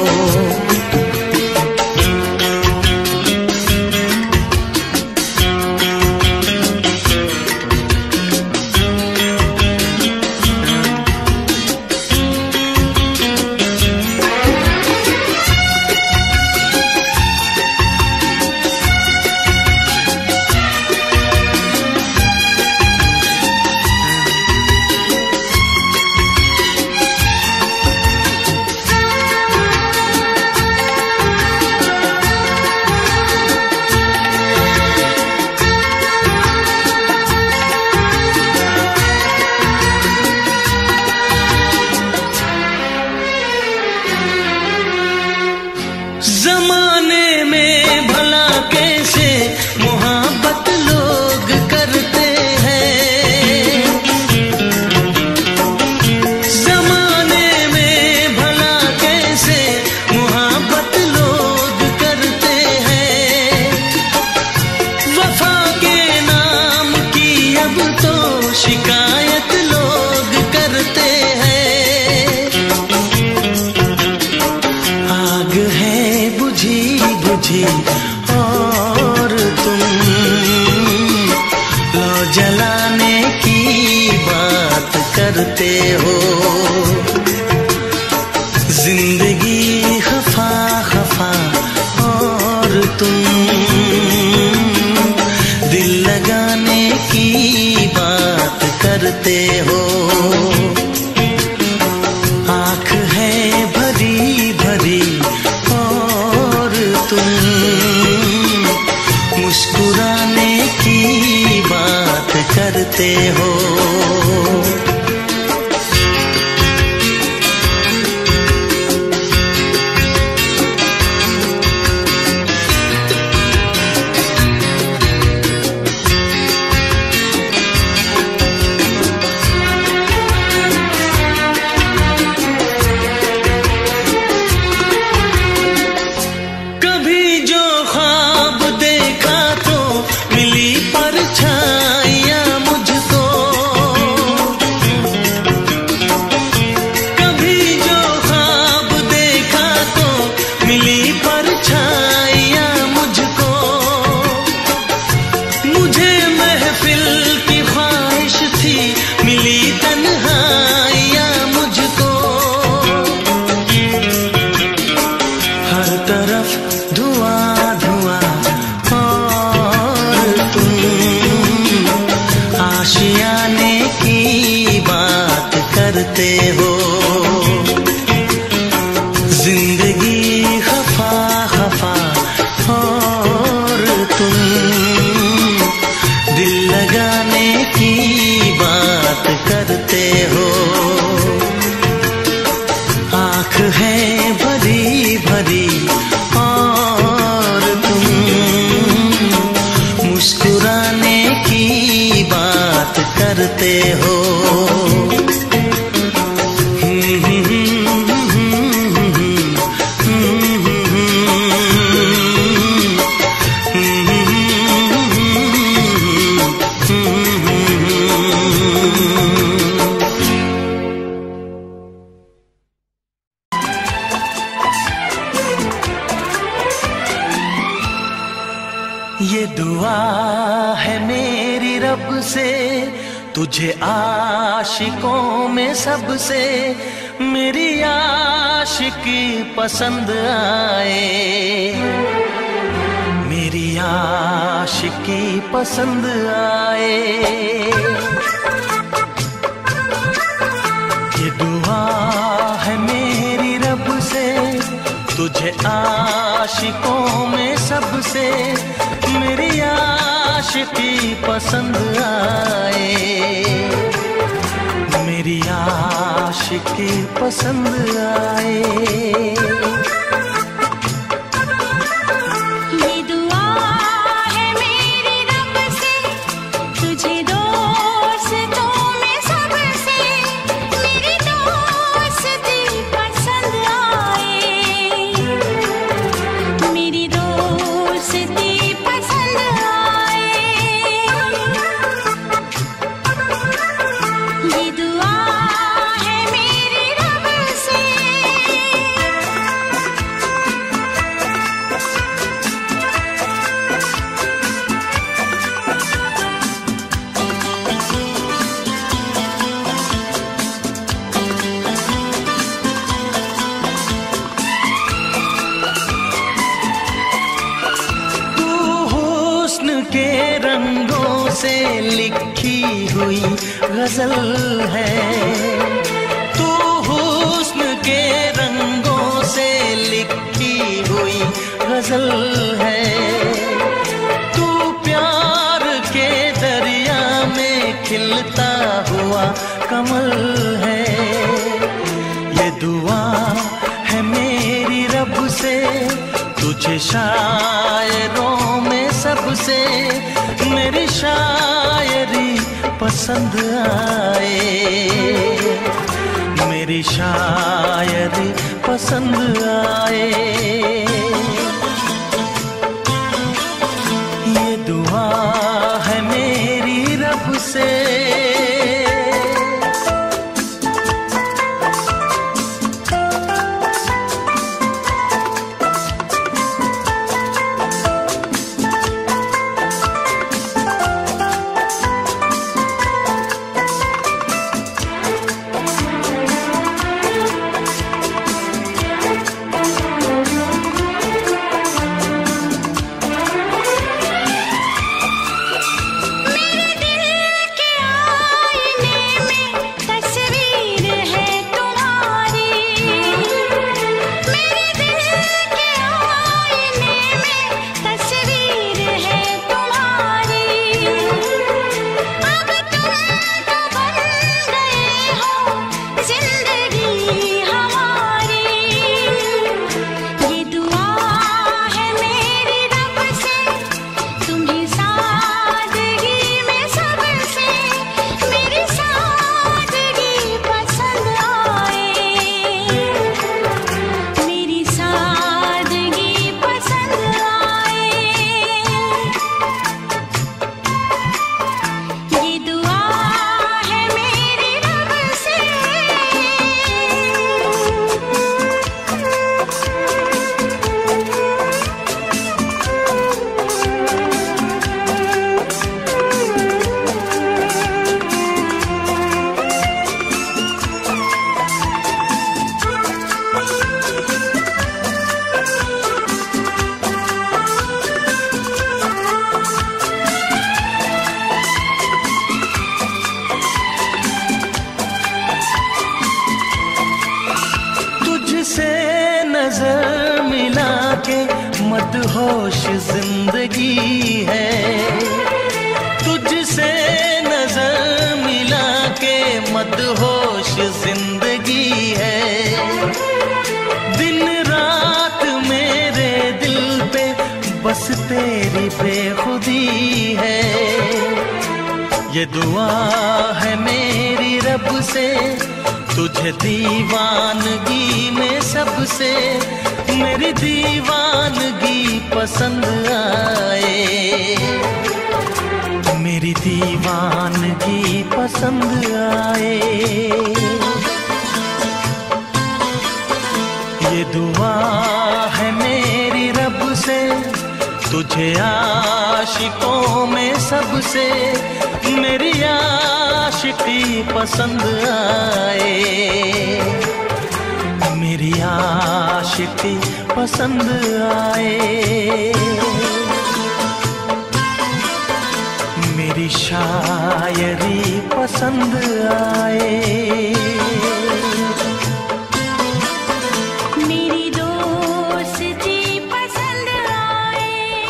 जमाने में भला कैसे मोहब्बत लोग करते हैं। जमाने में भला कैसे मोहब्बत लोग करते हैं। वफा के नाम की अब तो शिकायत लोग करते हैं। आग है बुझी बुझी और तुम लो जलाने की बात करते हो। जिंदगी खफा खफा और तुम दिल लगाने की बात करते हो। आँख है भरी भरी और तुम मुस्कुराने की बात करते हो। कभी जो ख्वाब देखा तो मिली परछाइयाँ मुझको। कभी जो ख्वाब देखा तो मिली परछाइयाँ मुझको। मुझे महफिल की ख्वाहिश थी मिली तन्हाइयाँ मुझको। हर तरफ धुआं धुआं और तुम आशियाने की बात करते हो। जिंदगी खफा खफा और तुम दिल लगाने की बात करते हो। आँख है भरी भरी और तुम मुस्कुराने की बात करते हो। ये दुआ है मेरी रब से तुझे आशिकों में सबसे मेरी आशिकी पसंद आए। मेरी आशिकी पसंद आए। ये दुआ है मेरी रब से तुझे आशिकों में सबसे मेरी आशिकी पसंद आए। मेरी आशिकी पसंद आए। ये दुआ है मेरी रब से तुझे दोस्तों में सबसे मेरी दोस्ती पसंद आए। से लिखी हुई गजल है। तू हुस्न के रंगों से लिखी हुई गजल है। तू प्यार के दरिया में खिलता हुआ कमल है। ये दुआ है मेरी रब से, तुझे शायरों में सबसे मेरी शायरी पसंद आए, मेरी शायरी पसंद आए। ये दुआ है मेरी रब से। मदहोश जिंदगी है, तुझसे नजर मिला के मदहोश जिंदगी है। दिन रात मेरे दिल पे बस तेरी बेखुदी है। ये दुआ है मेरी रब से, तुझे दीवानगी में सबसे मेरी दीवानगी पसंद आए, मेरी दीवानगी पसंद आए। ये दुआ है मेरी रब से, तुझे आशिकों में सबसे मेरी आशिकी पसंद आए, मेरी आशिकी पसंद आए। मेरी शायरी पसंद आए। मेरी दोस्ती पसंद आए।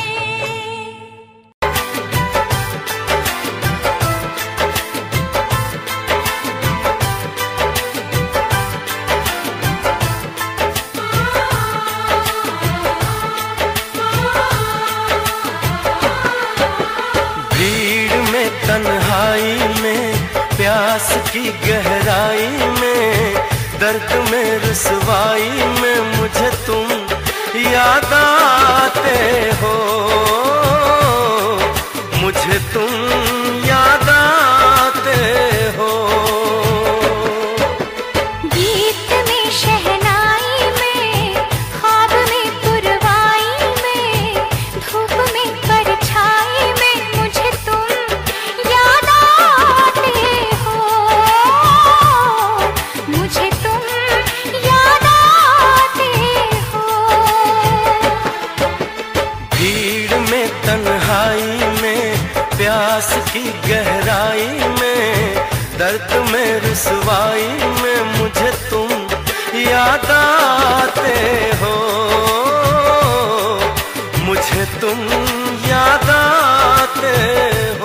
तन्हाई में, प्यास की गहराई में, दर्द में रुसवाई में मुझे तुम याद आते हो, मुझे तुम याद आते हो। गीत में शहनाई में, ख्वाब में पुरवाई में, धूप में परछाई में मुझे तुम याद आते हो, मुझे तुम याद आते हो। भीड़ में तन्हाई में, प्यास गहराई में, दर्द में रुसवाई में मुझे तुम याद आते हो, मुझे तुम याद आते हो।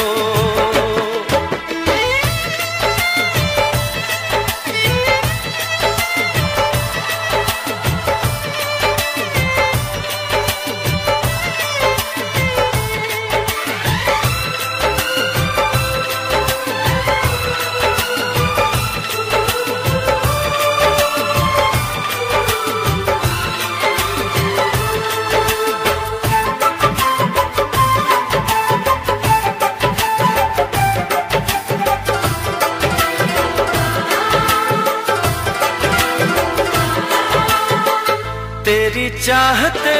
तेरी चाहते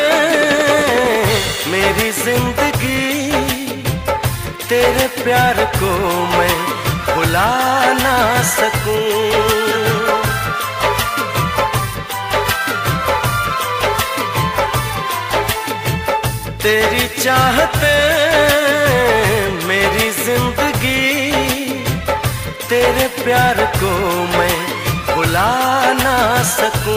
मेरी जिंदगी, तेरे प्यार को मैं भुला ना सकूं। तेरी चाहते मेरी जिंदगी, तेरे प्यार को मैं भुला ना सकूं।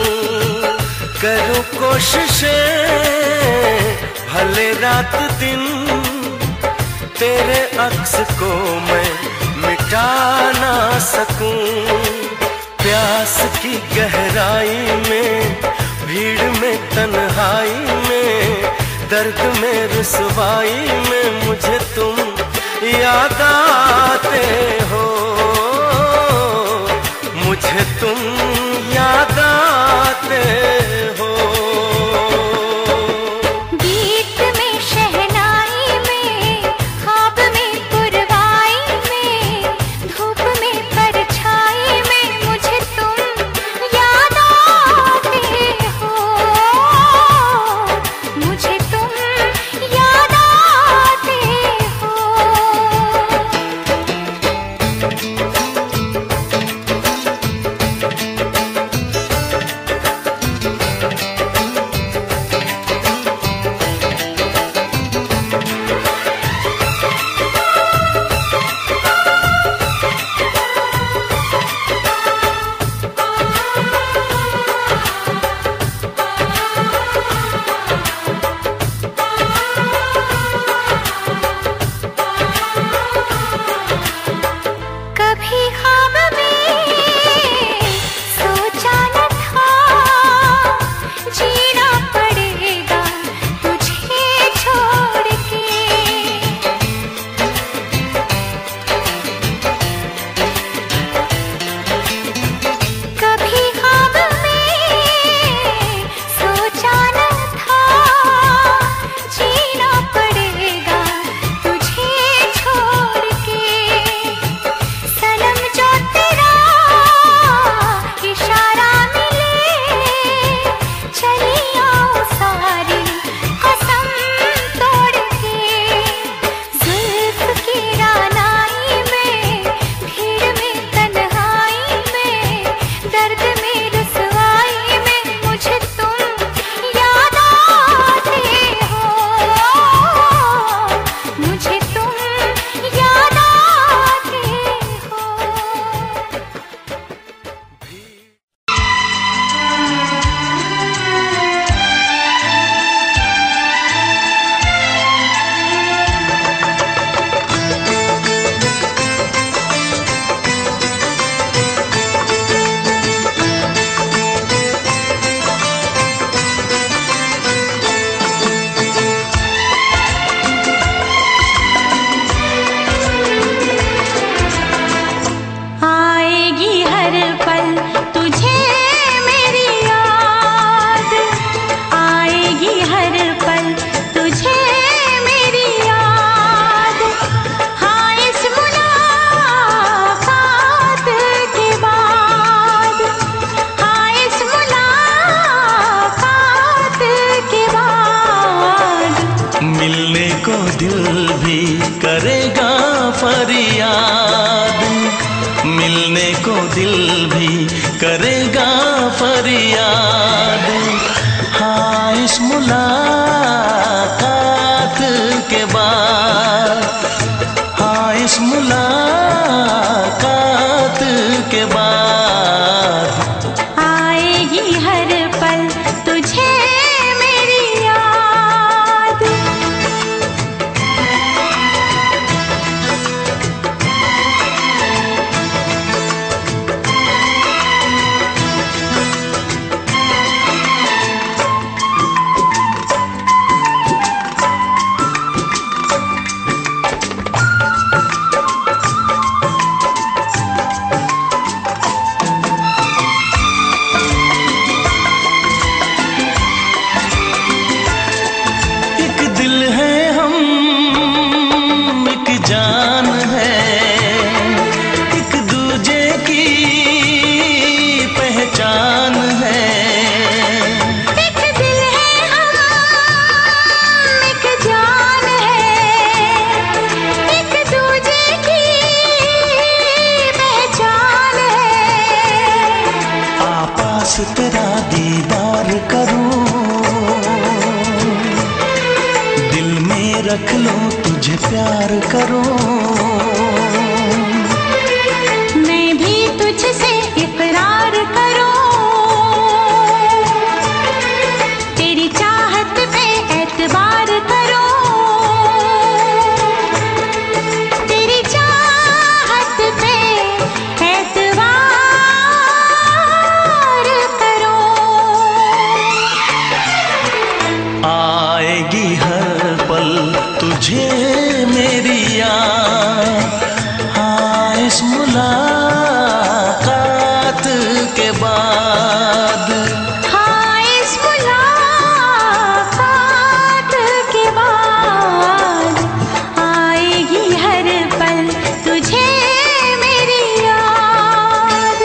करूं कोशिशें भले रात दिन, तेरे अक्स को मैं मिटा ना सकूं। प्यास की गहराई में, भीड़ में तन्हाई में, दर्द में रुसवाई में मुझे तुम याद आते हो, मुझे तुम याद आते हो। गीत में शहनाई में, ख्वाब में पुरवाई में, धूप में परछाई में मुझे तुम याद आते हो, मुझे तुम याद आते हो। कभी ख्वाब में सोचा न था, जीना पड़ेगा तुझे छोड़ के। कभी ख्वाब में सोचा न था, जीना पड़ेगा तुझे छोड़ के। सनम जो तेरा इशारा मिले, चली आओ सारी कसम तोड़ के। जुल्फ की रानाई में, भीड़ में तन्हाई में, दर्द में रुसवाई में मुझे तुम याद आते हो, मुझे तुम याद आते हो। आएगी हर पल तुझे मेरी याद, आएगी हर पल तुझे मेरी याद। हाँ इस मुलाकात के बाद, हाँ इस मुलाकात के बाद। मिलने को दिल भी करेगा फरियाद, मिलने को दिल भी करेगा फरियाद। हाँ इस मुलाकात के बाद इस मुलाकात के बाद आएगी हर पल तुझे मेरी याद। तेरा दीदार करूं, दिल में रख लूं, तुझे प्यार करूं। मैं भी तुझसे इकरार करूं, तेरी चाहत पे एतबार करूं, तेरी चाहत पे आएगी हर पल तुझे मेरी याद। हाँ, इस मुलाकात के बाद, हाँ, इस मुलाकात के बाद आएगी हर पल तुझे मेरी याद।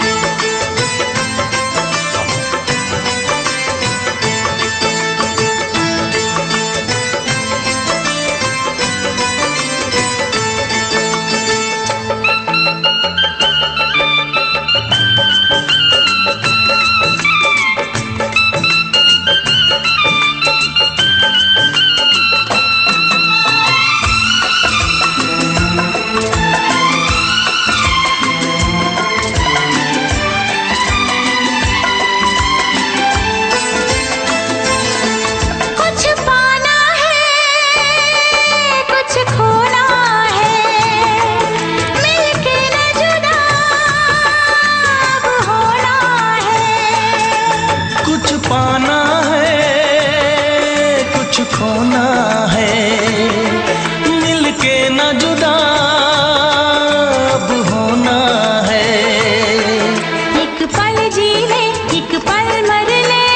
खोना है, मिलके न जुदा अब होना है। एक पल जी ले, एक पल मर ले,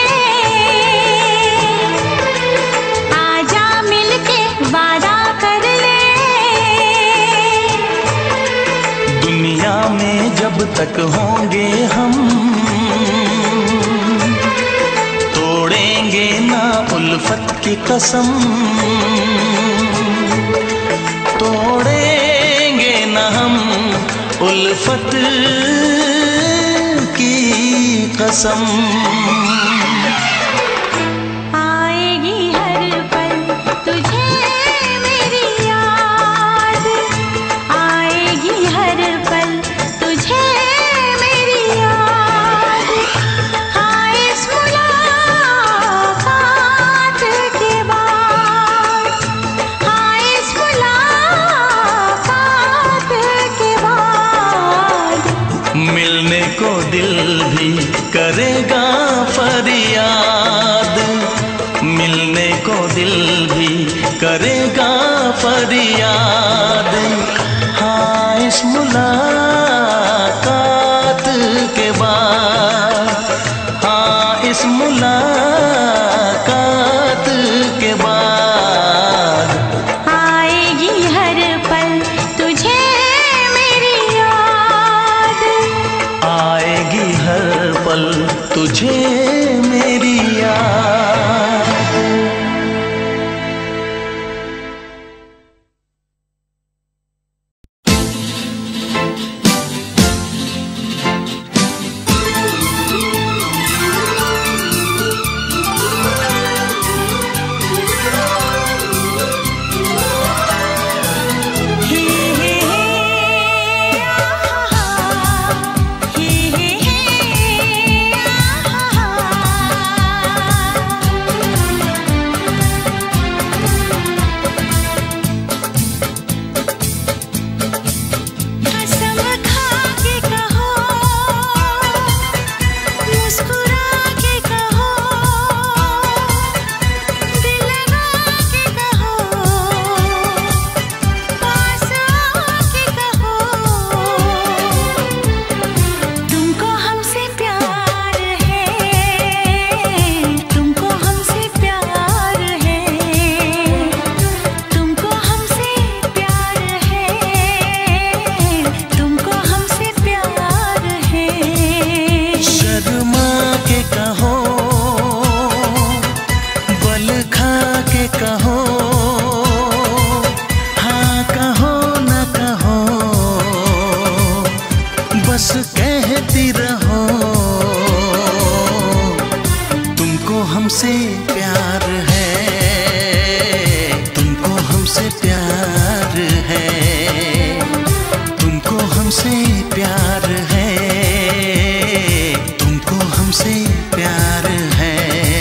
आजा मिलके वादा कर ले। दुनिया में जब तक होंगे हम, तोड़ेंगे ना उल्फत की कसम, तोड़ेंगे ना हम उल्फत की कसम। आएगी हर पल तुझे मेरी याद, आएगी हर पल तुझे मेरी याद। हाँ, इस मुलाकात के बाद, हाँ, इस मुलाकात के बाद मिलने को दिल भी करेगा फरियाद। हमसे प्यार है, तुमको हमसे प्यार है।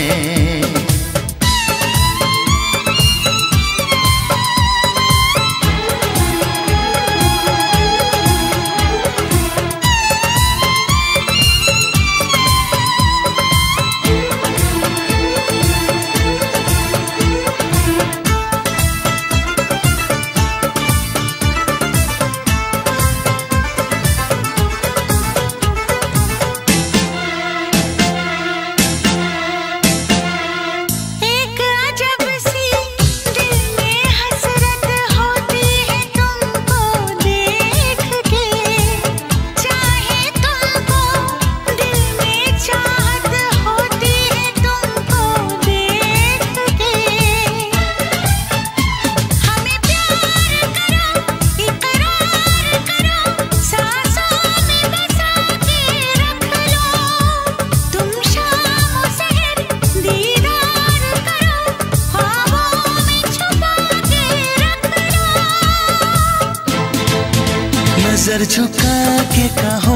नजर झुका के कहो,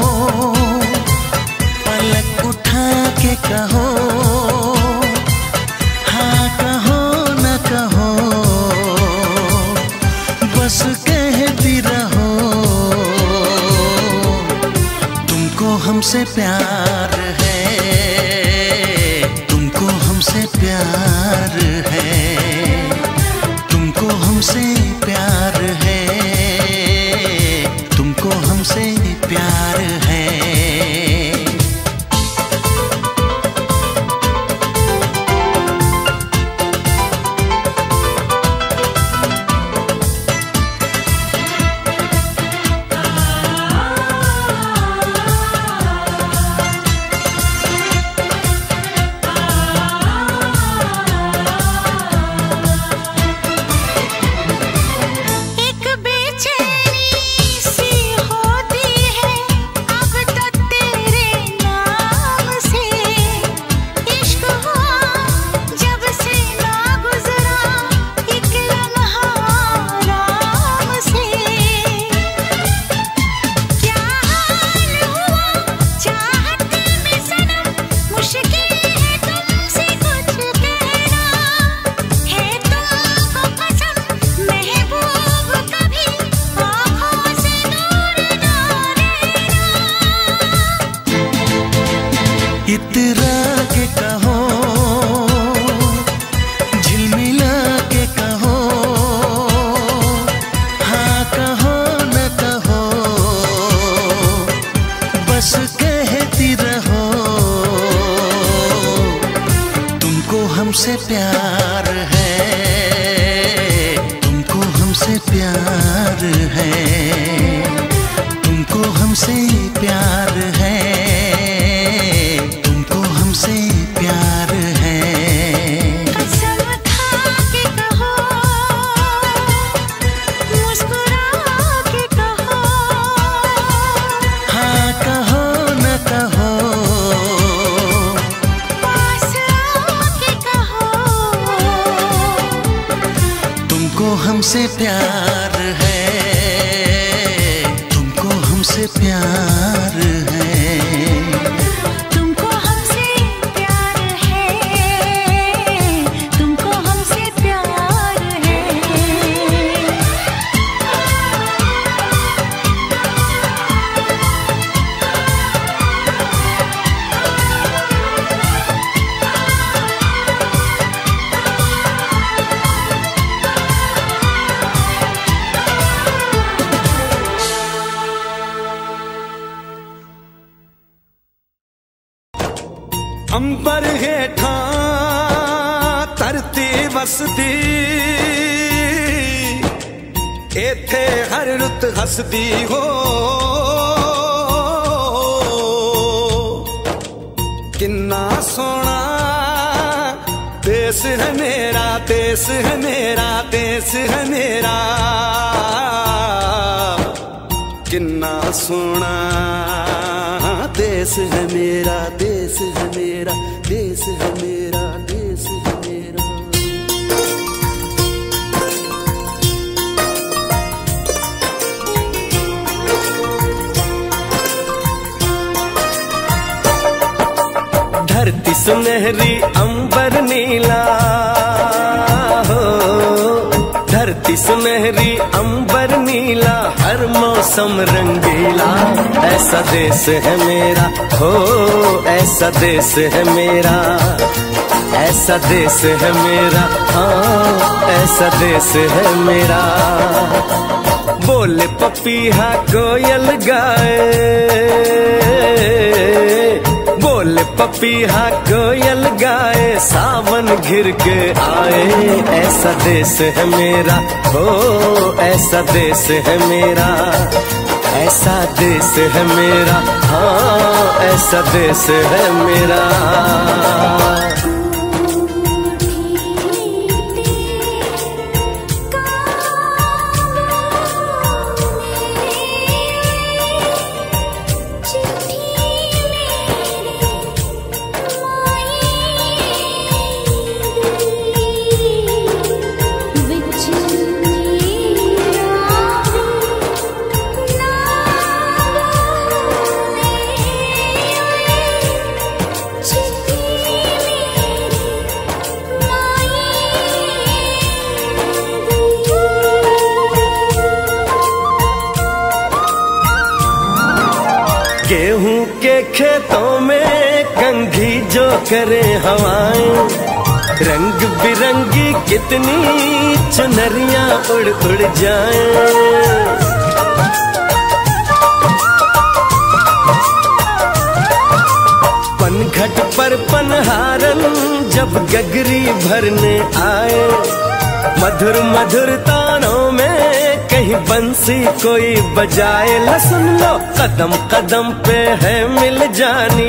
पलक उठा के कहो, हाँ कहो न कहो, बस कहती रहो। तुमको हमसे प्यार है, तुमको हमसे प्यार है, तुमको हमसे प्यार है, तुमको हमसे प्यार है। इतरा के कहो, झिलमिला के कहो, हाँ कहो न कहो, बस कहती रहो। तुमको हमसे प्यार है, तुमको हमसे प्यार है, तुमको हमसे प्यार है, हमसे प्यार है। कसम खा के कहो, मुस्कुरा के कहो, हाँ कहो न कहो, पास आके कहो। तुमको हमसे प्यार है, तुमको हमसे प्यार है। अंबर हेठा धरती वसदी, एथे हर रुत हसदी हो। किन्ना सोना देश है मेरा, देश है मेरा, देश है मेरा। किन्ना सोना देश है मेरा, देश है मेरा, देश है मेरा, देश है मेरा। धरती सुनहरी अंबर नीला हो, धरती सुनहरी अंबर नीला, हर मौसम रंगीला। ऐसा देश है मेरा हो, ऐसा देश है मेरा, ऐसा देश है मेरा, हाँ ऐसा देश है मेरा। बोले पपीहा कोयल गाए, बोले पपीहा कोयल गाए, सावन घिर के आए। ऐसा देश है मेरा हो, ऐसा देश है मेरा, ऐसा देश है मेरा, हाँ ऐसा देश है मेरा। गेहूं के खेतों में कंघी जो करे हवाएं, रंग बिरंगी कितनी चुनरियां उड़ उड़ जाएं। पनघट पर पनहारन जब गगरी भरने आए, मधुर मधुर तानों में कहीं बंसी कोई बजाए। ला सुन लो कदम कदम पे है मिल जानी,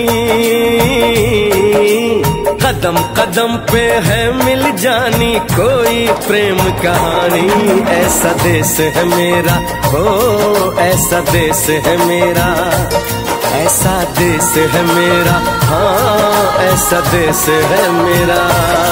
कदम कदम पे है मिल जानी कोई प्रेम कहानी। ऐसा देश है मेरा हो, ऐसा देश है मेरा, ऐसा देश है मेरा, हाँ ऐसा देश है मेरा।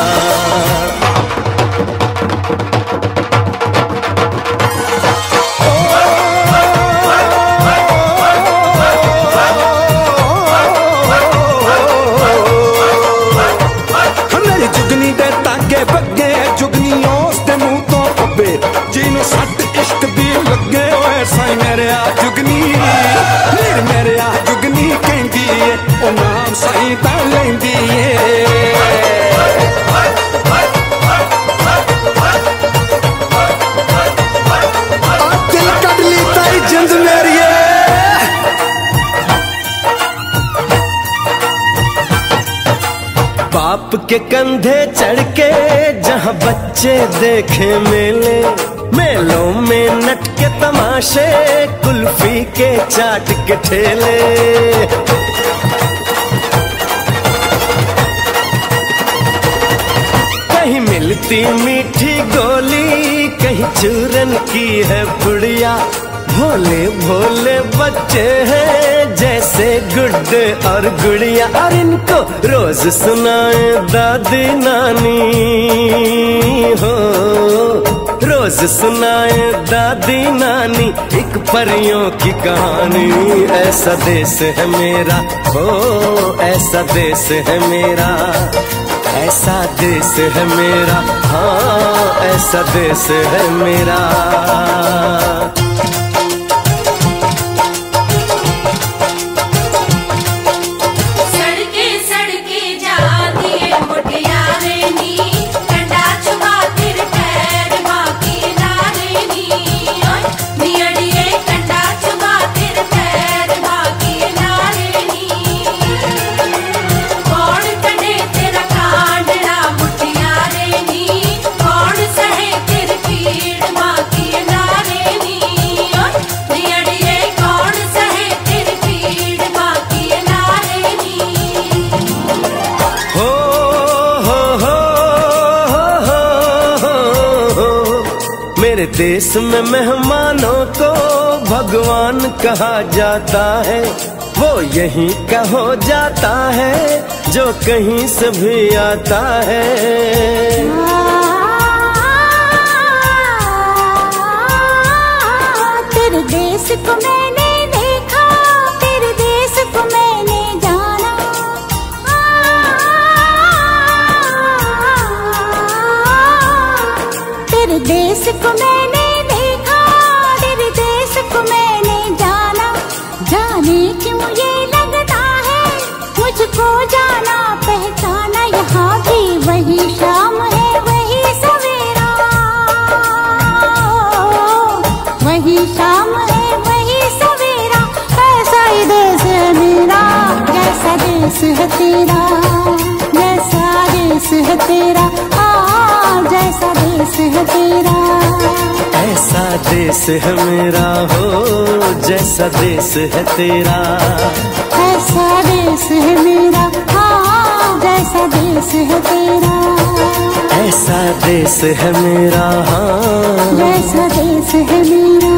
जिन्हों सट इश्क दी लगे होए साई मेरे आ जुगनी, मेरे आ जुगनी कहंदी है ओ नाम साई ता लेंदी है। दिल कट ली ताई जिंद मेरी बाप के कंधे चढ़ के जहाँ बच्चे देखे मेले, मेलों में नट के तमाशे, कुल्फी के चाट के ठेले। कहीं मिलती मीठी गोली, कहीं चूरन की है पुड़िया। भोले भोले बच्चे हैं जैसे गुड्डे और गुड़िया, और इनको रोज सुनाए दादी नानी हो, रोज सुनाए दादी नानी एक परियों की कहानी। ऐसा देश है मेरा हो, ऐसा देश है मेरा, ऐसा देश है मेरा, हाँ ऐसा देश है मेरा। मेरे देश में मेहमानों को भगवान कहा जाता है, वो यहीं का हो जाता है जो कहीं से भी आता है। तेरे देश को मैंने देखा, तेरे देश को मैंने जाना, को मैंने देखा, तेरे देश को मैंने जाना, जाने क्यों ये लगता है मुझको जाना पहचाना। यहाँ भी वही शाम है वही सवेरा, वही शाम है वही सवेरा। ऐसा ही देश है मेरा, जैसा देश है तेरा, जैसा देश है तेरा, जैसा देश है तेरा। ऐसा देश है मेरा हो, जैसा देश है तेरा। ऐसा देश है मेरा, जैसा देश है तेरा। ऐसा देश है मेरा, जैसा देश है मेरा।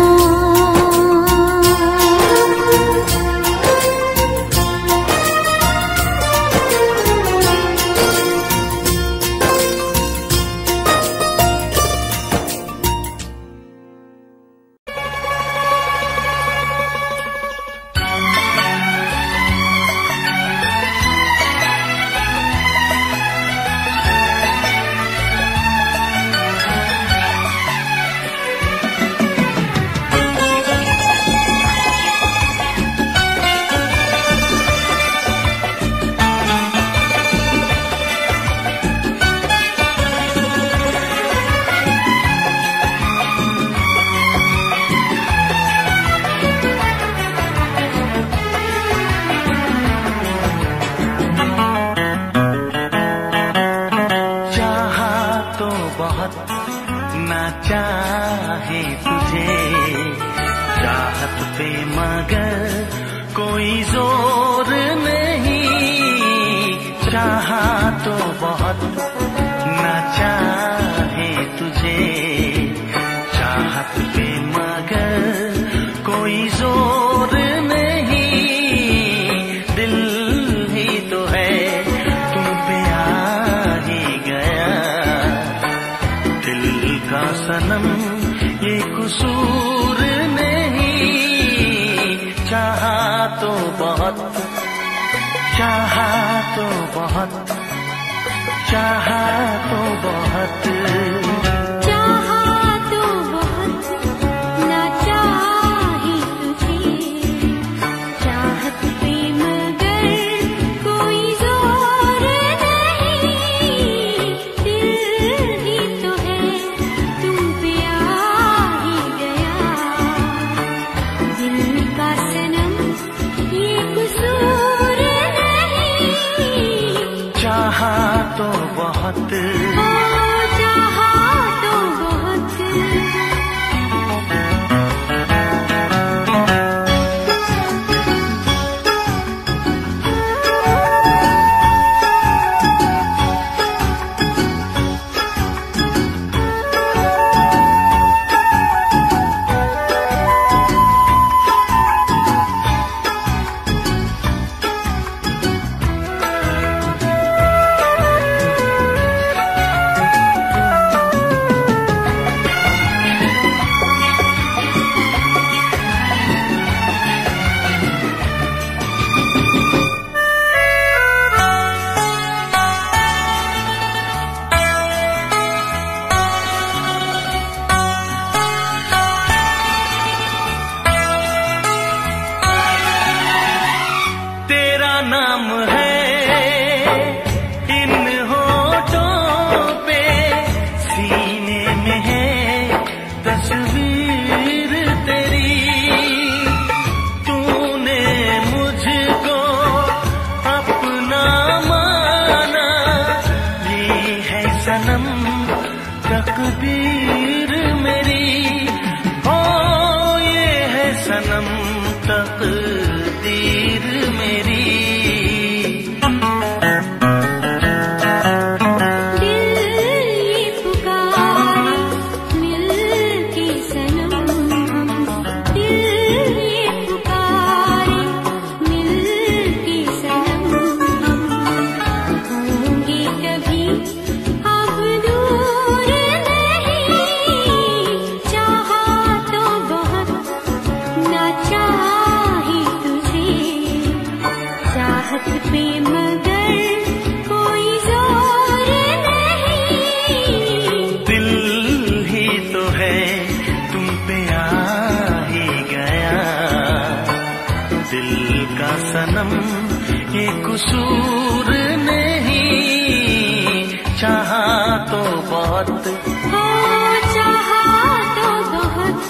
सनम ये कसूर नहीं, चाहा तो बहुत हो चाहा तो बहुत।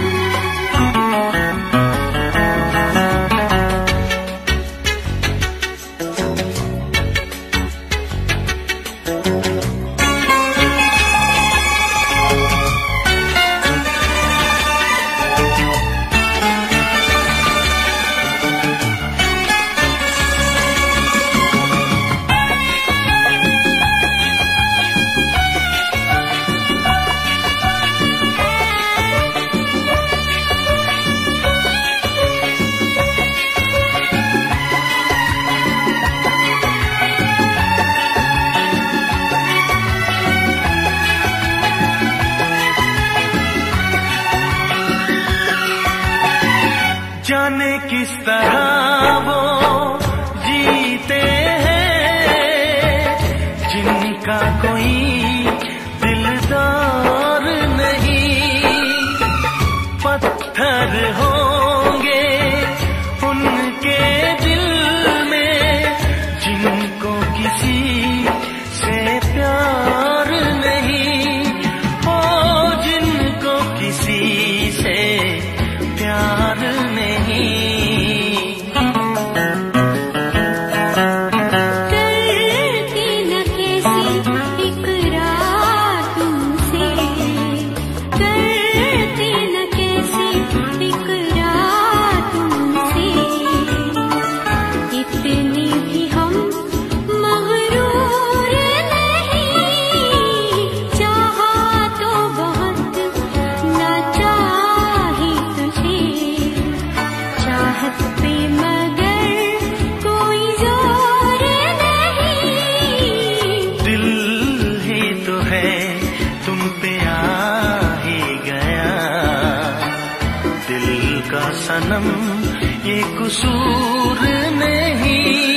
जाने किस तरह वो जीते हैं जिनका कोई दिलदार नहीं, पत्थर होंगे उनके दिल में जिनको किसी से प्यार नहीं, ओ जिनको किसी से प्यार नहीं। करती न कैसी इकरार तुमसे, करती न कैसी इकरार तुमसे, इतने भी हम मगरूर नहीं, चाहा तो बहुत न चाहे तुझे, चाहत पे मगर कोई जोर नहीं, दिल ही तो है तुम पे आ ही गया, दिल का सनम ये कसूर नहीं,